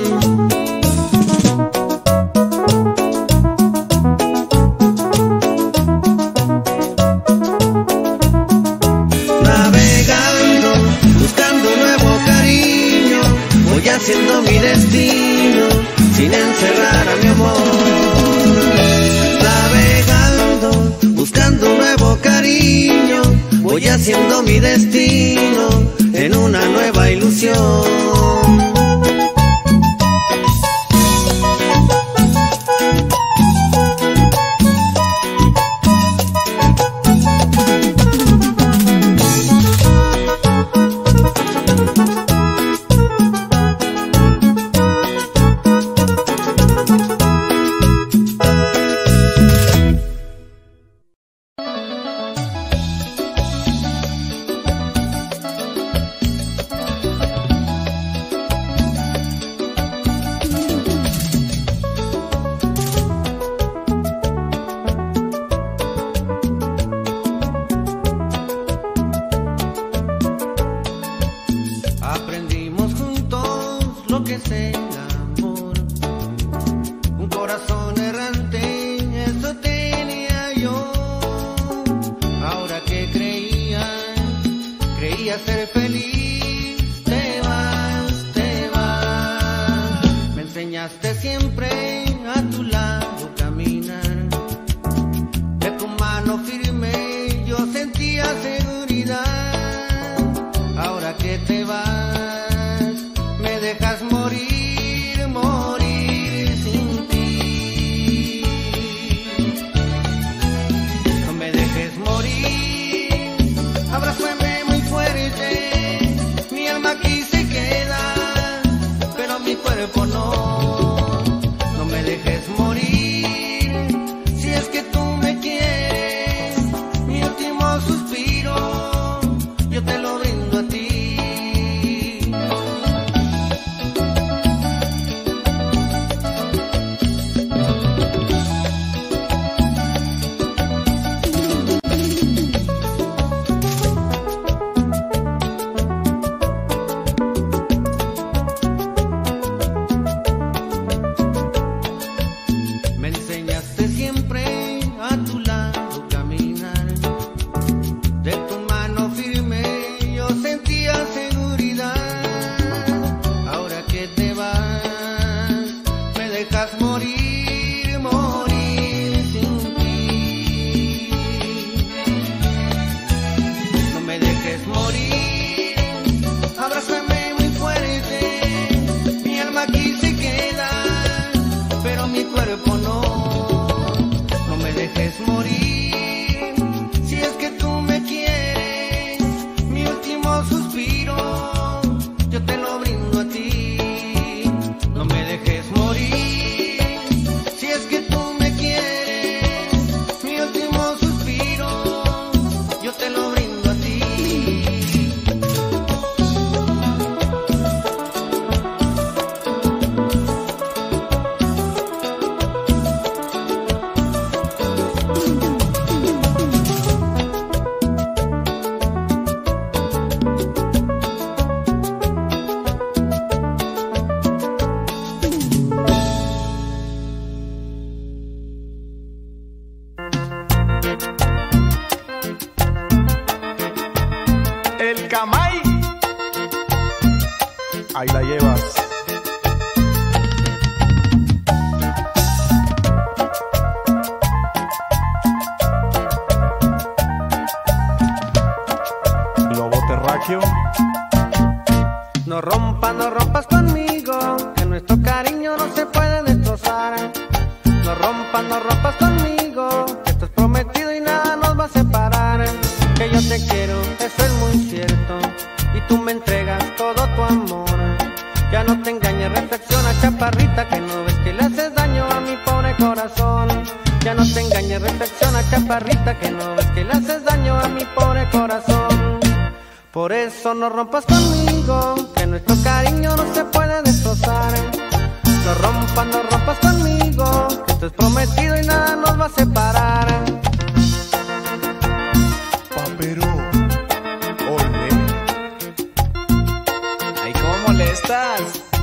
Haciendo mi destino, sin encerrar a mi amor. Navegando, buscando un nuevo cariño, voy haciendo mi destino, en una nueva ilusión. Ahí la llevas. Lobo terráqueo. No rompas conmigo, que nuestro cariño no se puede destrozar. No rompas conmigo, que esto es prometido y nada nos va a separar. Que yo te quiero. tú me entregas todo tu amor. Ya no te engañes, reflexiona, chaparrita, que no ves que le haces daño a mi pobre corazón. Ya no te engañes, reflexiona, chaparrita, que no ves que le haces daño a mi pobre corazón. Por eso no rompas conmigo, que nuestro cariño no se puede destrozar. No rompas conmigo, que esto es prometido y nada nos va a separar. Papero, olé. Ay, ¿cómo molestas?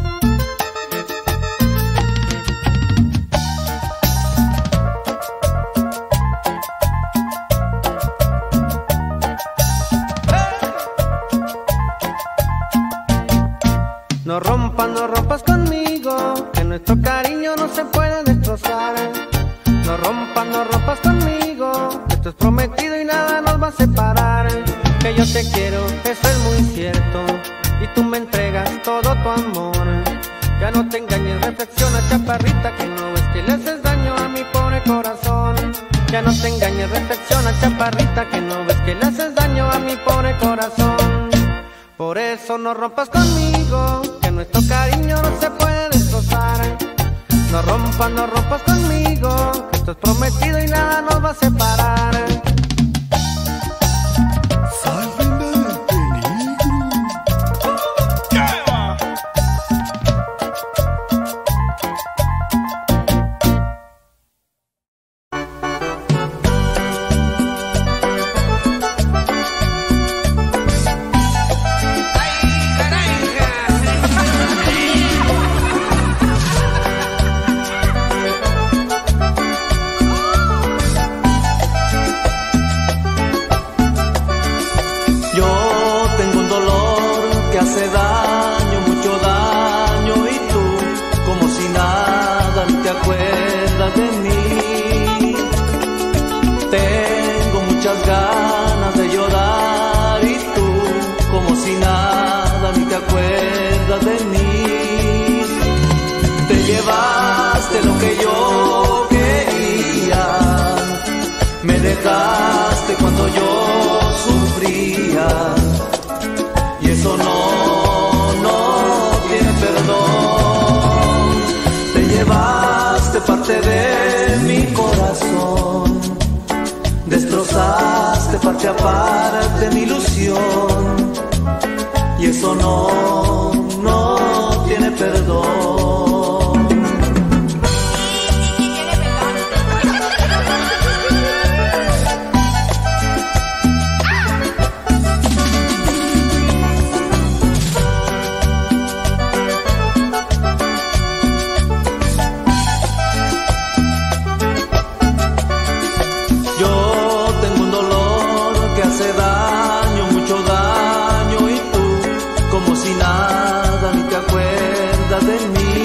No rompas conmigo, que nuestro cariño no se puede destrozar. No rompas conmigo, esto es prometido y nada nos va a separar. Que yo te quiero, eso es muy cierto, y tú me entregas todo tu amor. Ya no te engañes, reflexiona, chaparrita, que no ves que le haces daño a mi pobre corazón. Ya no te engañes, reflexiona, chaparrita, que no ves que le haces daño a mi pobre corazón. Por eso no rompas conmigo, que nuestro cariño no se puede destrozar. No rompas conmigo, que esto es prometido y nada nos va a separar. Sálvenme del peligro. Hace daño, mucho daño, y tú, como si nada, ni te acuerdas de mí. Tengo muchas ganas de llorar, y tú, como si nada, ni te acuerdas de mí. Te llevaste lo que yo quería, me dejaste cuando yo sufría. Eso no tiene perdón. Te llevaste parte de mi corazón, destrozaste parte a parte mi ilusión, y eso no tiene perdón. Hace daño, mucho daño, y tú, como si nada, ni te acuerdas de mí.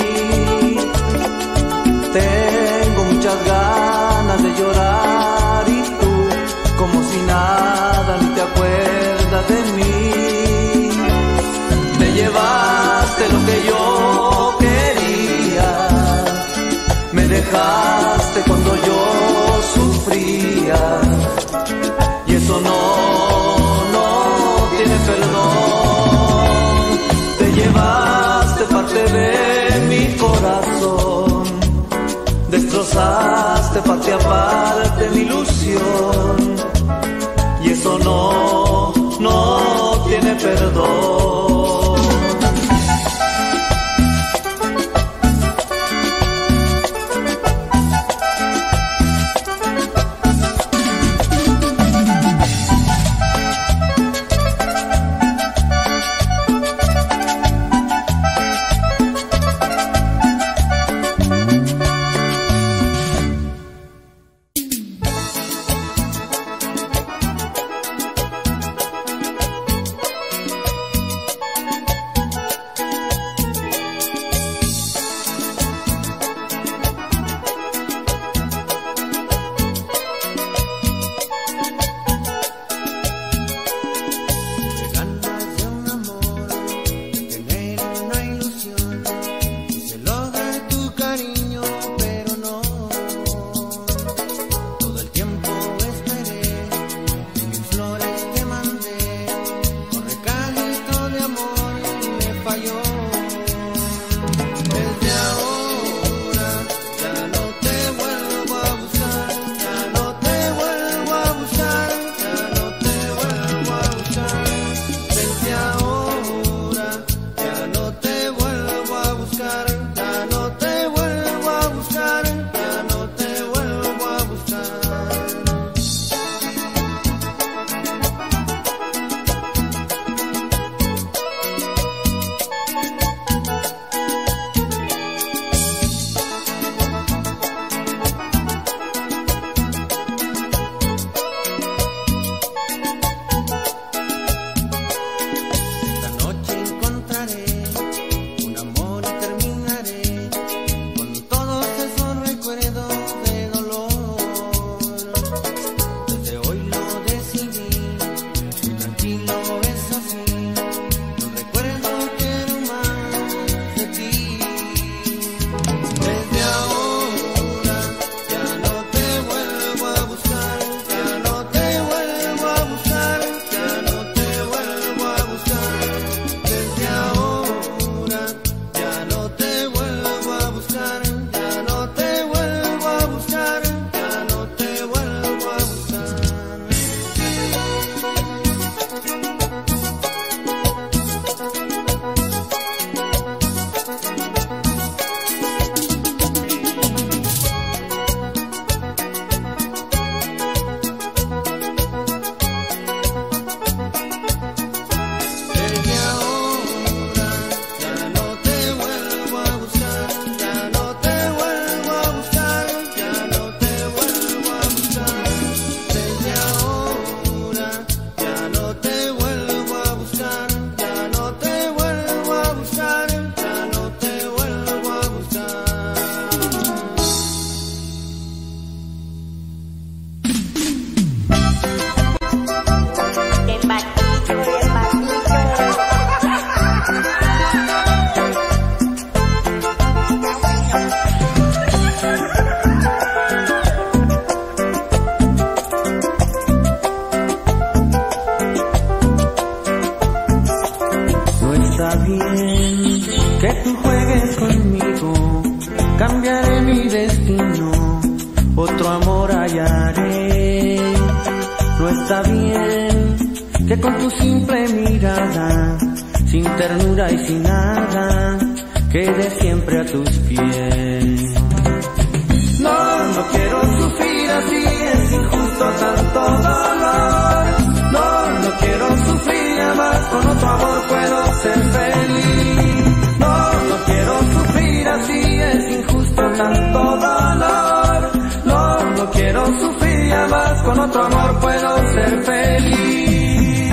No está bien que con tu simple mirada, sin ternura y sin nada, quede siempre a tus pies. No, no quiero sufrir así, es injusto tanto dolor. No, no quiero sufrir más, con otro amor puedo ser feliz. No, no quiero sufrir así, es injusto tanto dolor. No, no quiero sufrir más, con otro amor puedo ser feliz.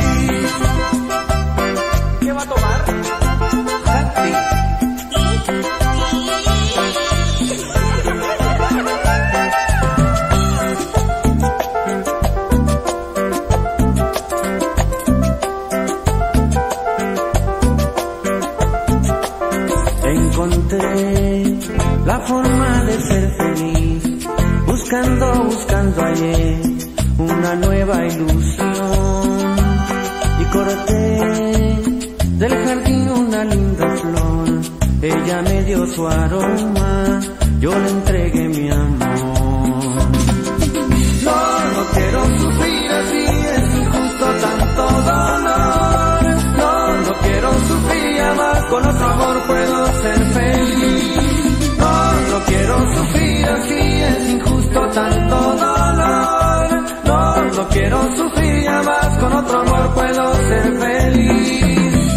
¿Qué va a tomar? Santi. Encontré la forma de ser feliz, buscando ayer una nueva ilusión, y corté del jardín una linda flor. Ella me dio su aroma, yo le entregué mi amor. No, no quiero sufrir así, es injusto tanto dolor. No, no quiero sufrir más, con otro amor puedo ser feliz. No, no quiero sufrir así, es injusto tanto dolor. No, no quiero sufrir más, con otro amor puedo ser feliz.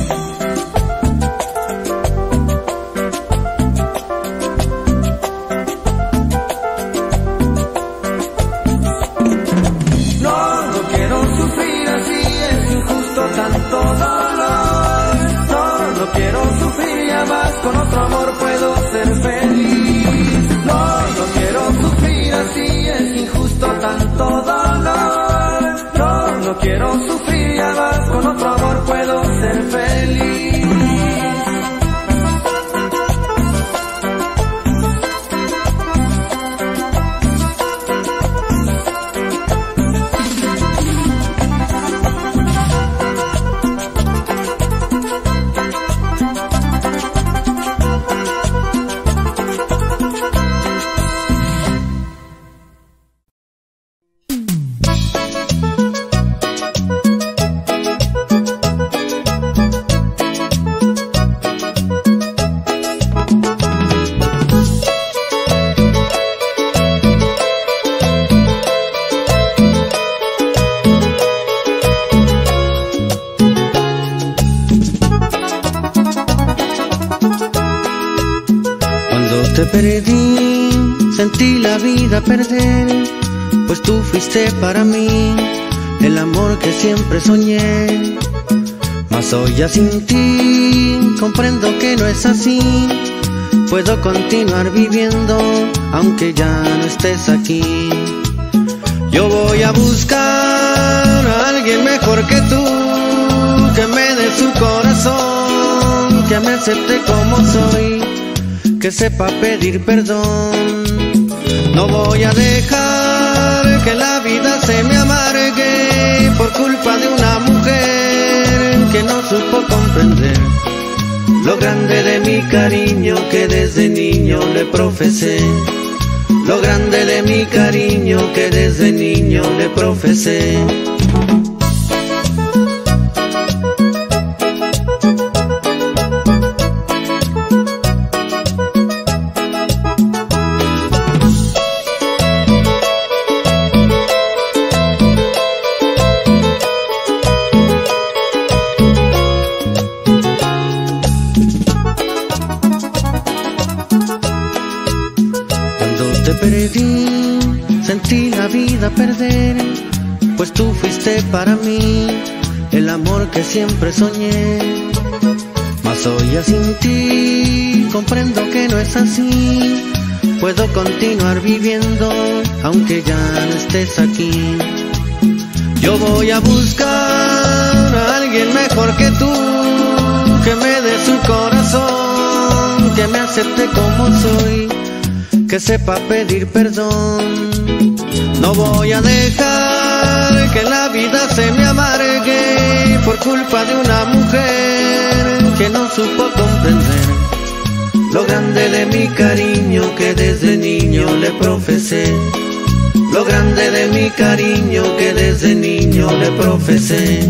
No, no quiero sufrir así, es injusto tanto dolor. No, no quiero sufrir más, con otro amor puedo ser feliz. No, no quiero sufrir así, es injusto tanto dolor. No, no quiero sufrir más, con otro amor puedo ser feliz. Te perdí, sentí la vida perder, pues tú fuiste para mí el amor que siempre soñé. Mas hoy ya sin ti comprendo que no es así. Puedo continuar viviendo aunque ya no estés aquí. Yo voy a buscar a alguien mejor que tú, que me dé su corazón, que me acepte como soy, que sepa pedir perdón. No voy a dejar que la vida se me amargue por culpa de una mujer que no supo comprender lo grande de mi cariño que desde niño le profesé. Lo grande de mi cariño que desde niño le profesé. Te perdí, sentí la vida perder, pues tú fuiste para mí el amor que siempre soñé. Mas hoy ya sin ti comprendo que no es así. Puedo continuar viviendo aunque ya no estés aquí. Yo voy a buscar a alguien mejor que tú, que me dé su corazón, que me acepte como soy, que sepa pedir perdón. No voy a dejar que la vida se me amargue por culpa de una mujer que no supo comprender lo grande de mi cariño que desde niño le profesé. Lo grande de mi cariño que desde niño cariño le profesé.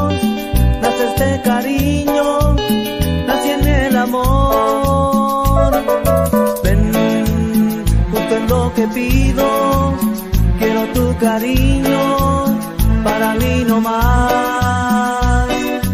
cariño, nací en el amor. te pido, quiero tu cariño para mí no más.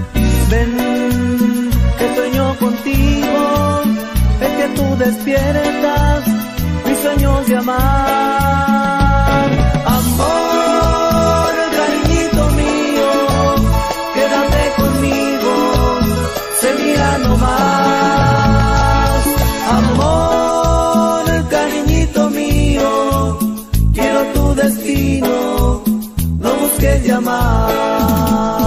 Ven, que sueño contigo, es que tú despiertas mis sueños de amar. Amor, cariñito mío, quédate conmigo, seguirá no más. Amor, cariñito mío, quiero tu destino, no busques ya más.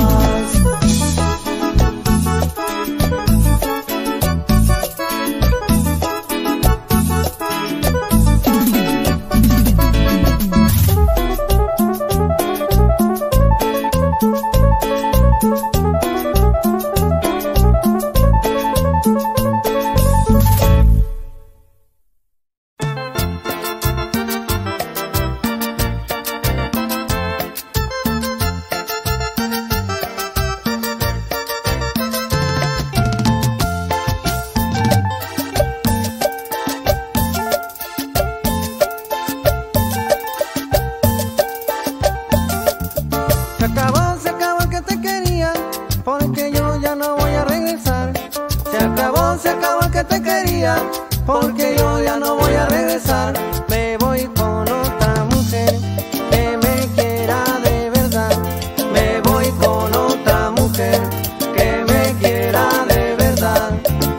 Se acabó el que te quería, porque yo ya no voy a regresar. Se acabó el que te quería, porque yo ya no voy a regresar. Me voy con otra mujer que me quiera de verdad. Me voy con otra mujer que me quiera de verdad.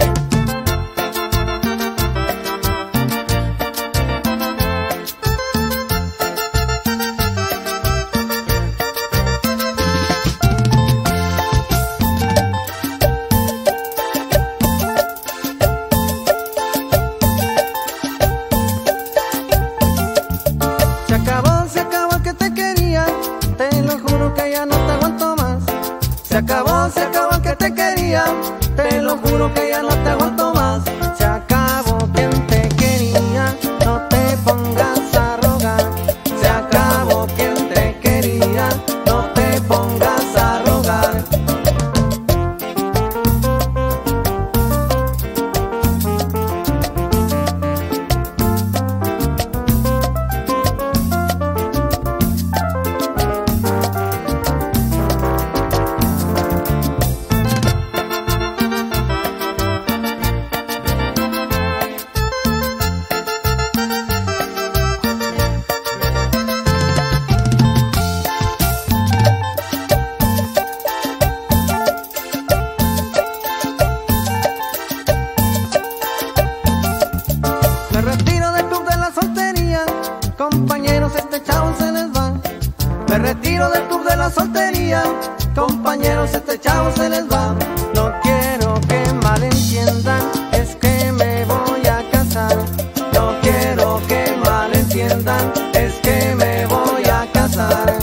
Se acabó el que te quería, te lo juro que ya no te aguanto más. Se acabó el que te quería, te lo juro que ya no te aguanto más. Se acabó quien te quería, no te pongas a rogar. Se acabó quien te quería, no te pongas a rogar. Me retiro del club de la soltería, compañeros, este chavo se les va. Me retiro del club de la soltería, compañeros, este chavo se les va. No quiero que malentiendan, es que me voy a casar. No quiero que malentiendan, es que me voy a casar.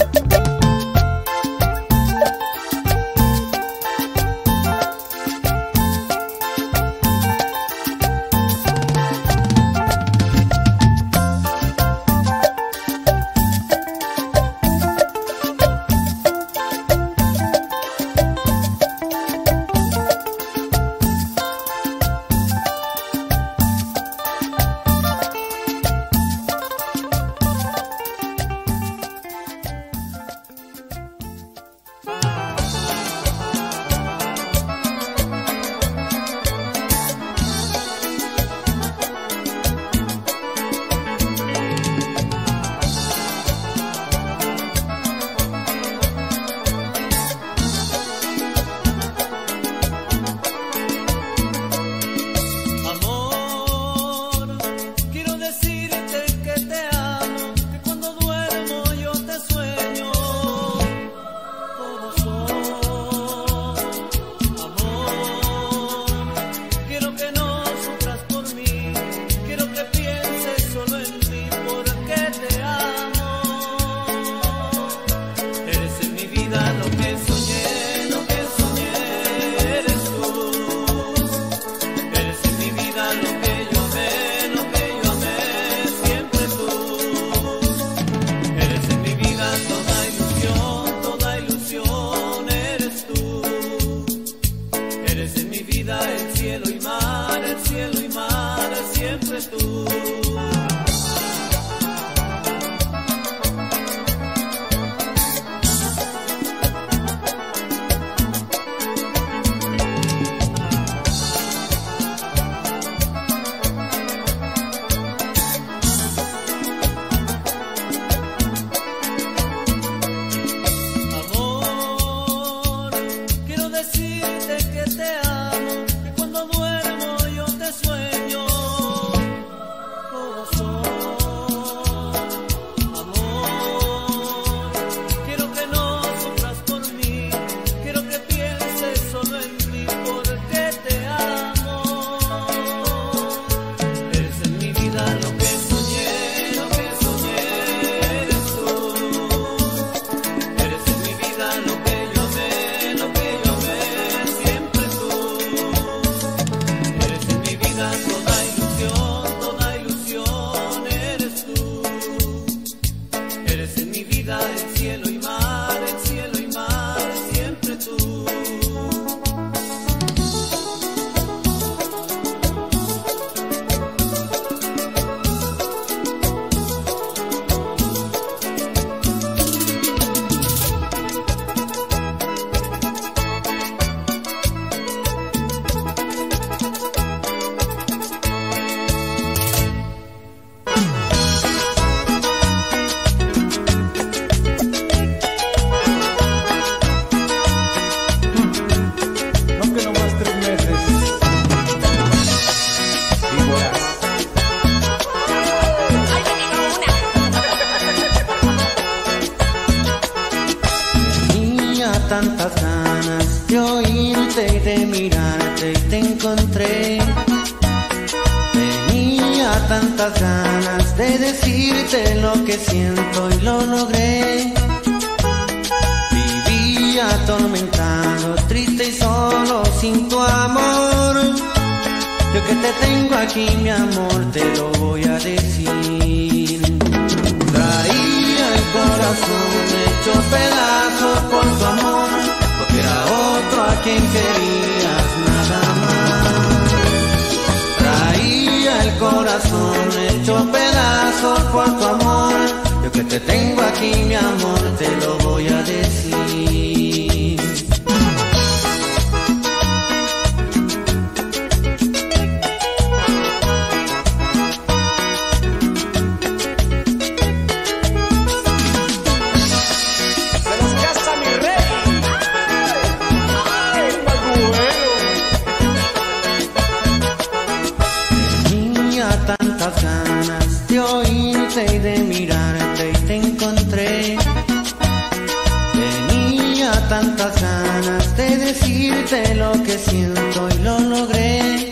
mirarte y te encontré. Tenía tantas ganas de decirte lo que siento y lo logré. Vivía atormentado, triste y solo sin tu amor. Yo que te tengo aquí, mi amor, te lo voy a decir. Traía el corazón hecho pedazos por tu amor, porque era otro a quien querías nada más. Traía el corazón hecho pedazos por tu amor. Yo que te tengo aquí, mi amor, te lo voy a decir. Ganas de oírte y de mirarte y te encontré. Tenía tantas ganas de decirte lo que siento y lo logré.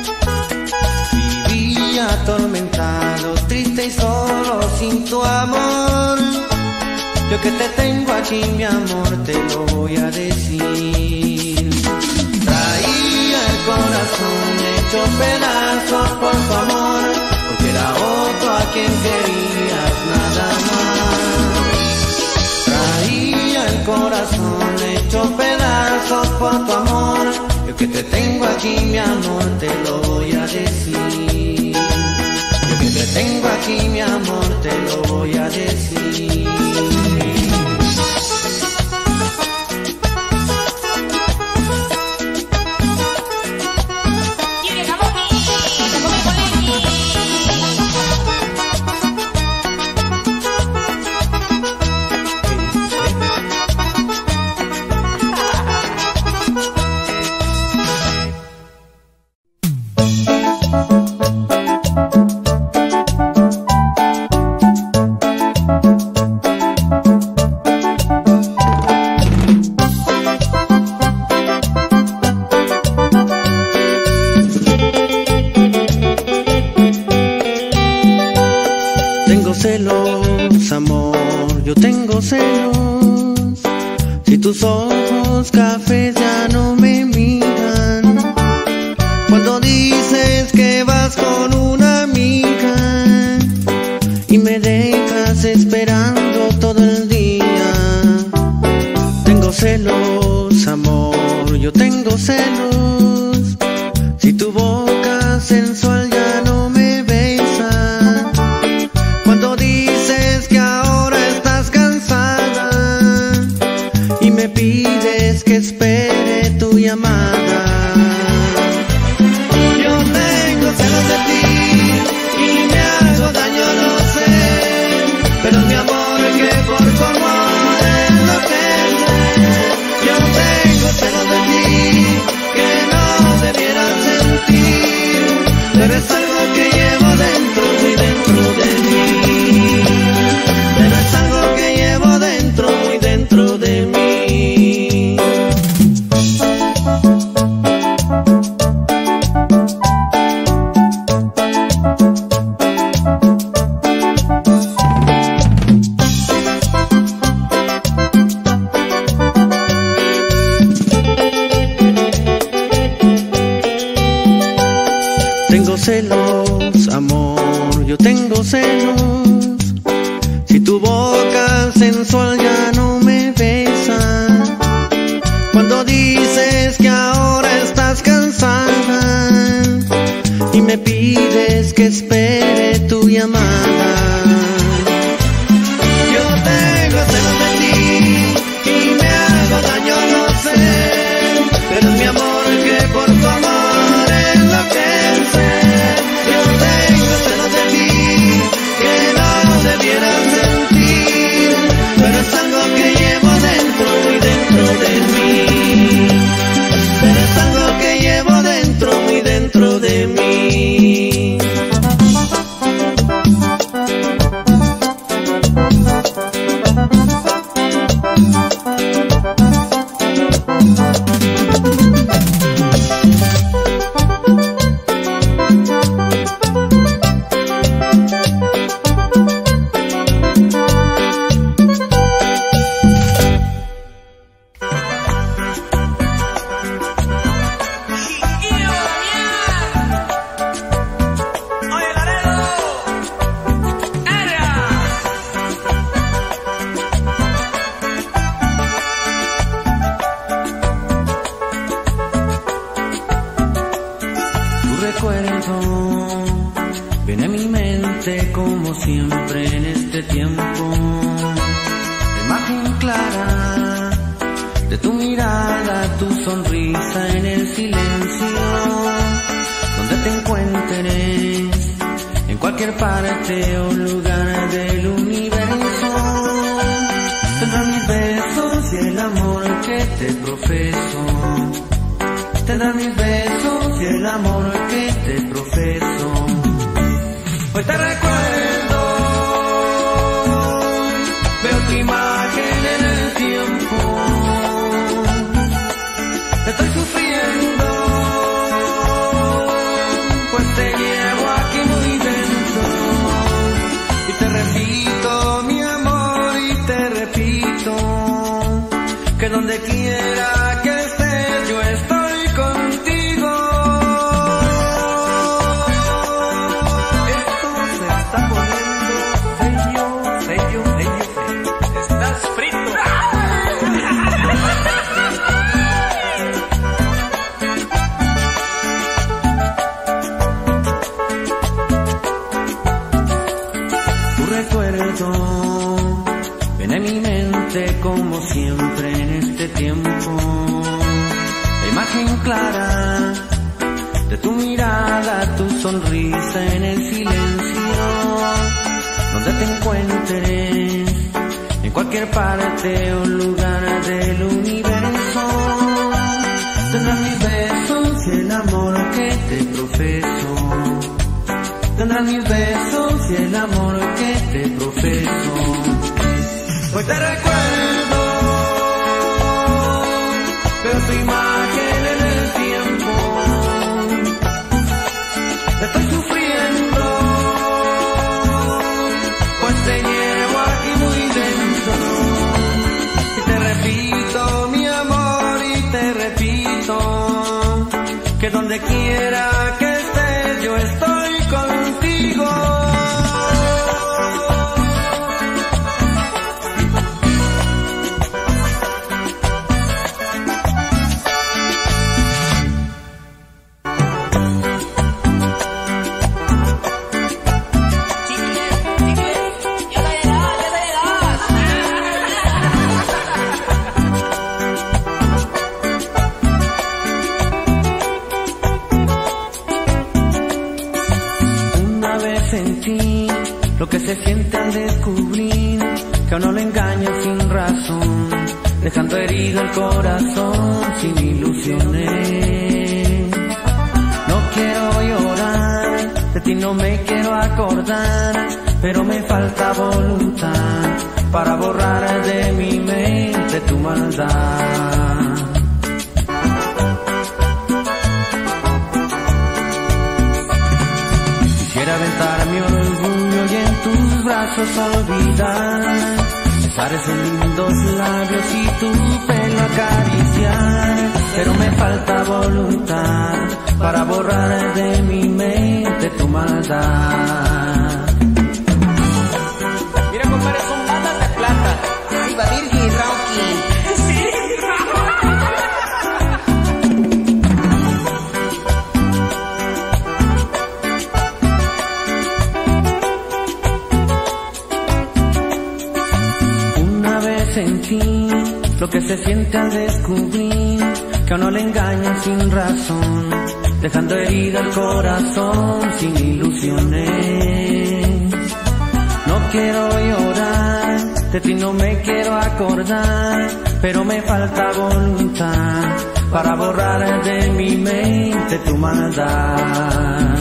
Vivía atormentado, triste y solo sin tu amor. Yo que te tengo aquí, mi amor, te lo voy a decir. Traía el corazón hecho pedazos por tu amor, porque era otro a quien querías nada más. Traía el corazón hecho pedazos por tu amor. Yo que te tengo aquí, mi amor, te lo voy a decir. Yo que te tengo aquí, mi amor, te lo voy a decir. Celos, amor, yo tengo celos. Si tus ojos cafés ya no me miran, cuando dices que vas con una amiga y me dejas esperando todo el día. Tengo celos, amor, yo tengo celos. Si tu boca sensual ya no me besa, cuando dices que ahora estás cansada y me pides que espere tu llamada. Yo tengo celos de ti y me hago daño, no sé, pero mi amor que por tu amor enloquece. Yo tengo celos de ti que no debieras sentir, pero es algo que llevo dentro, muy dentro de mí. Pero es algo que llevo dentro, muy dentro de mí. Tengo celos, amor, yo tengo celos. Si tu boca sensual ya no me besa, cuando dices que ahora estás cansada y me pides que espere tu llamada. Yo tengo celos de ti y me hago daño, no sé, pero es mi amor que por tu amor enloquece. Yo tengo celos de ti que no debieras sentir, pero es algo que llevo dentro, muy dentro de mí. Pero es algo que llevo dentro, muy dentro de mí. recuerdo viene a mi mente como siempre en este tiempo. La imagen clara de tu mirada, tu sonrisa en el silencio. Donde te encuentres, en cualquier parte o lugar del universo, tendrás mis besos y el amor que te profeso. Tendrás mis besos y el amor que te profeso. Hoy te recuerdo, veo tu imagen en el tiempo. Estoy sufriendo, pues te llevo aquí muy dentro. Y te repito, mi amor, y te repito, que donde quiera que estés, yo estoy contigo. Esto se está poniendo serio, serio, serio. Estás frito. Tu recuerdo viene a mi mente como siempre en este tiempo. La imagen clara de tu mirada, tu sonrisa en el silencio. Donde te encuentres, en cualquier parte o lugar del universo, tendrás mis besos y el amor que te profeso. Tendrás mis besos y el amor que te profeso. Hoy te recuerdo, veo tu imagen en el tiempo. Estoy sufriendo, pues te llevo aquí muy dentro. Y te repito, mi amor, y te repito, que donde quiera que estés, yo estoy contigo. Sentí lo que se siente al descubrir que a uno le engaña sin razón, dejando herido el corazón sin ilusiones. No quiero llorar, de ti no me quiero acordar, pero me falta voluntad para borrar de mi mente tu maldad. Quisiera aventar mi orgullo y en tus brazos olvidar, besar esos lindos labios y tu pelo acariciar, pero me falta voluntad para borrar de mi mente tu maldad. Mira, compadre, son balas de plata. Ay, va Virgen, Rocky. Sentí lo que se siente al descubrir que a uno le engaña sin razón, dejando herido el corazón sin ilusiones. No quiero llorar, de ti no me quiero acordar, pero me falta voluntad para borrar de mi mente tu maldad.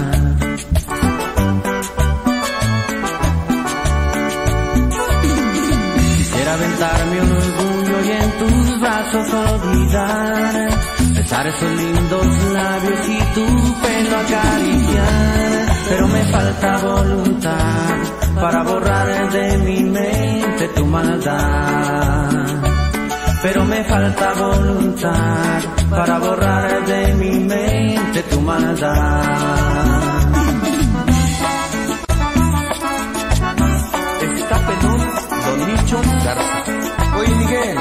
Aventar mi orgullo y en tus brazos olvidar, besar esos lindos labios y tu pelo acariciar, pero me falta voluntad para borrar de mi mente tu maldad. Pero me falta voluntad para borrar de mi mente tu maldad. Está pelón Don Nicho Garza. Oye, Miguel.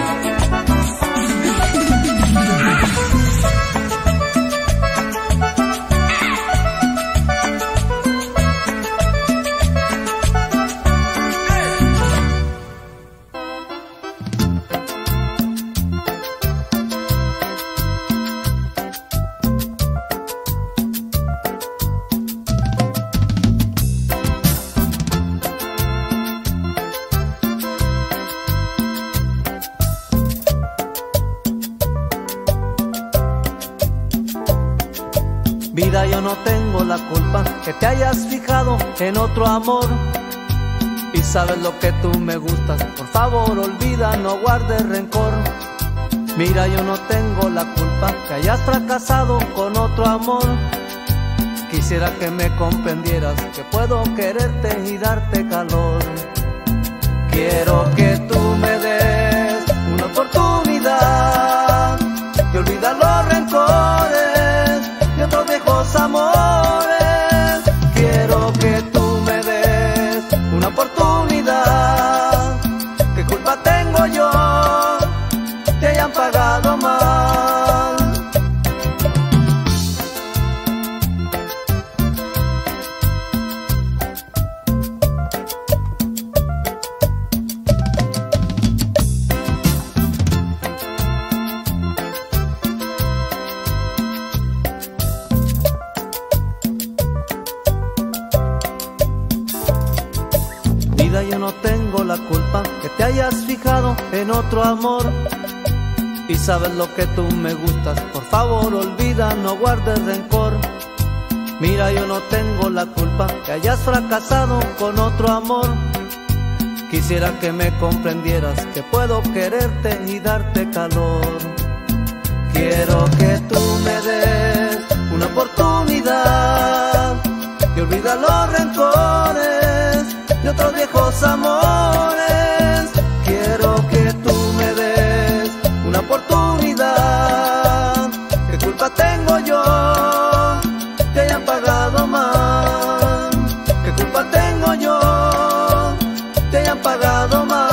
tengo la culpa que te hayas fijado en otro amor. Y sabes lo que tú me gustas, por favor olvida, no guardes rencor. Mira, yo no tengo la culpa que hayas fracasado con otro amor. Quisiera que me comprendieras que puedo quererte y darte calor. Quiero que tú me des una oportunidad de olvidar los rencores de otros viejos amores. Quiero que tú me des una oportunidad. ¿Qué culpa tengo yo? Te hayan pagado mal. Vida, yo no tengo la culpa que te hayas fijado en otro amor. Y sabes lo que tú me gustas, por favor olvida, no guardes rencor. Mira, yo no tengo la culpa que hayas fracasado con otro amor. Quisiera que me comprendieras que puedo quererte y darte calor. Quiero que tú me des una oportunidad de olvidar los rencores de otros viejos amores. Quiero que tú me des una oportunidad. ¿Qué culpa tengo yo? Te hayan pagado mal. ¿Qué culpa tengo yo? Te hayan pagado mal.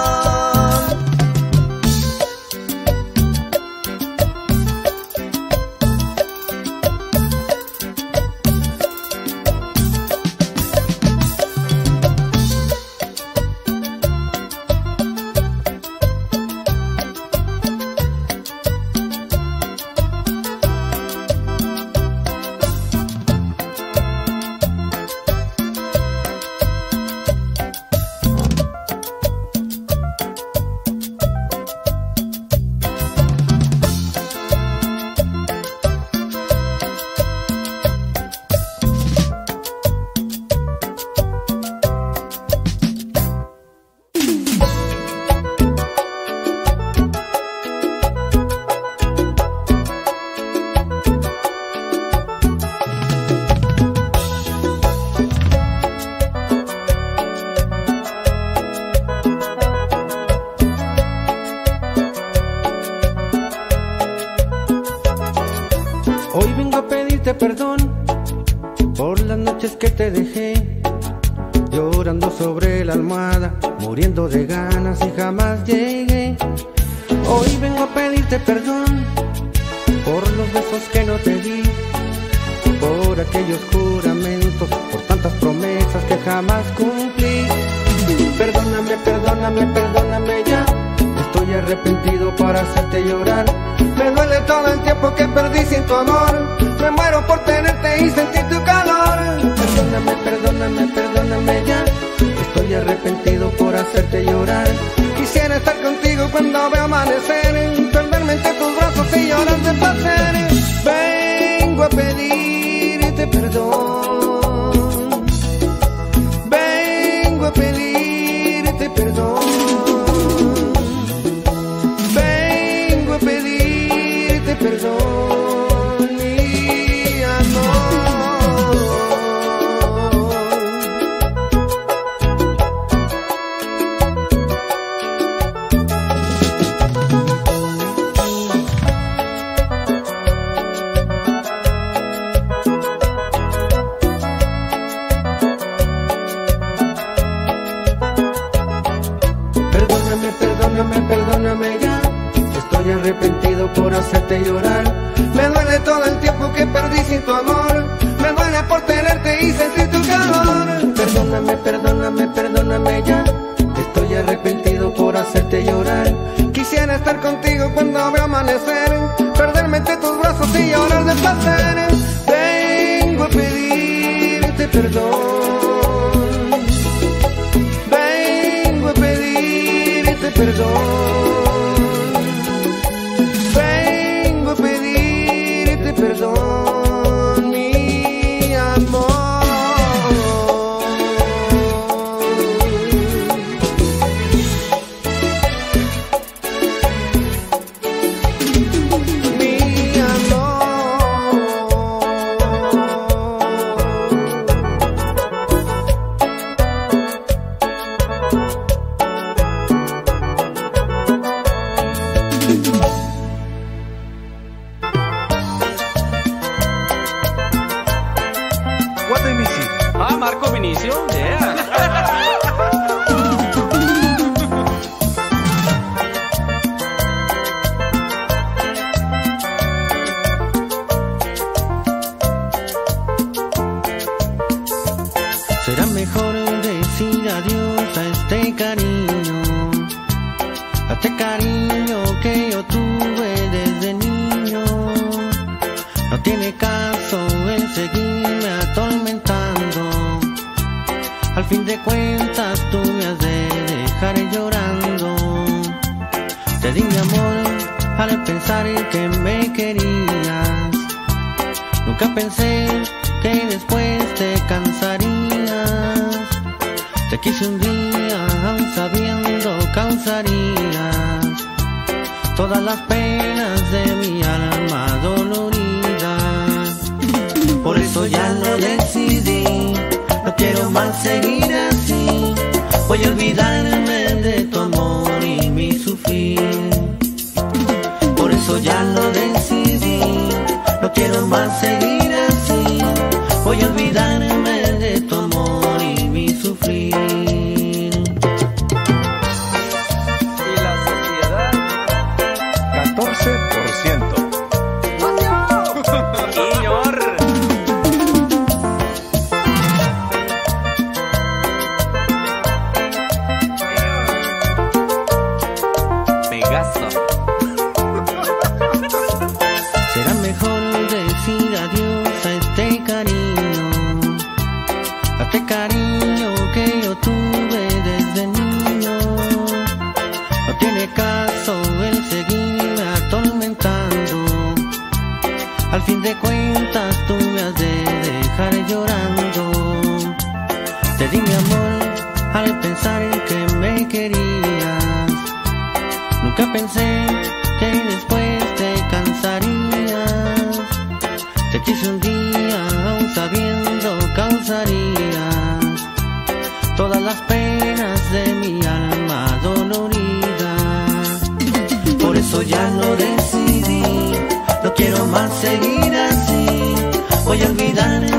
Hoy vengo a pedirte perdón por las noches que te dejé llorando sobre la almohada, muriendo de ganas y jamás llegué. Hoy vengo a pedirte perdón por los besos que no te di, por aquellos juramentos, por tantas promesas que jamás cumplí. Perdóname, perdóname, perdóname ya. Estoy arrepentido por hacerte llorar. Me duele todo el tiempo que perdí sin tu amor. Me muero por tenerte y sentir tu calor. Perdóname, perdóname, perdóname ya. Estoy arrepentido por hacerte llorar. Quisiera estar contigo cuando veo amanecer, perderme entre tus brazos y llorar de placer. Vengo a pedirte perdón. Vengo a pedirte perdón. Perdón, mi amor. Perdóname, perdóname, perdóname ya. Estoy arrepentido por hacerte llorar. Me duele todo el tiempo que perdí sin tu amor. Me duele por tenerte y sentir tu calor. Perdóname, perdóname, perdóname ya. Estoy arrepentido por hacerte llorar. Quisiera estar contigo cuando veo amanecer, perderme entre tus brazos y llorar de placer. Vengo a pedirte perdón. Vengo a pedirte perdón. Perdón, mi What name is it? Ah, Marco Vinicio, yeah. Será mejor decir adiós a este cariño que yo tuve desde niño. No tiene caso el seguirme atormentando. Al fin de cuentas tú me has de dejar llorando. Te di mi amor al pensar que me querías. Nunca pensé que después te cansarías. Te quise un día aún sabiendo causarías todas las penas de mi alma dolorida. Por eso ya lo decidí, no quiero más seguir así. Voy a olvidarme de tu amor y mi sufrir. Por eso ya lo decidí, no quiero más seguir así. Voy a olvidarme de tu amor y mi sufrir. Y la sociedad 14%. Señor. Pegaso. Será mejor decir adiós a este cariño que yo tuve desde niño. No tiene caso el seguirme atormentando. Al fin de cuentas tú me has de dejar llorando. Te di mi amor al pensar que me querías. Nunca pensé que después te cansarías. Te quise un día aún sabiendo causarías todas las penas de mi alma dolorida. Por eso ya lo decidí, no quiero más seguir así. Voy a olvidarme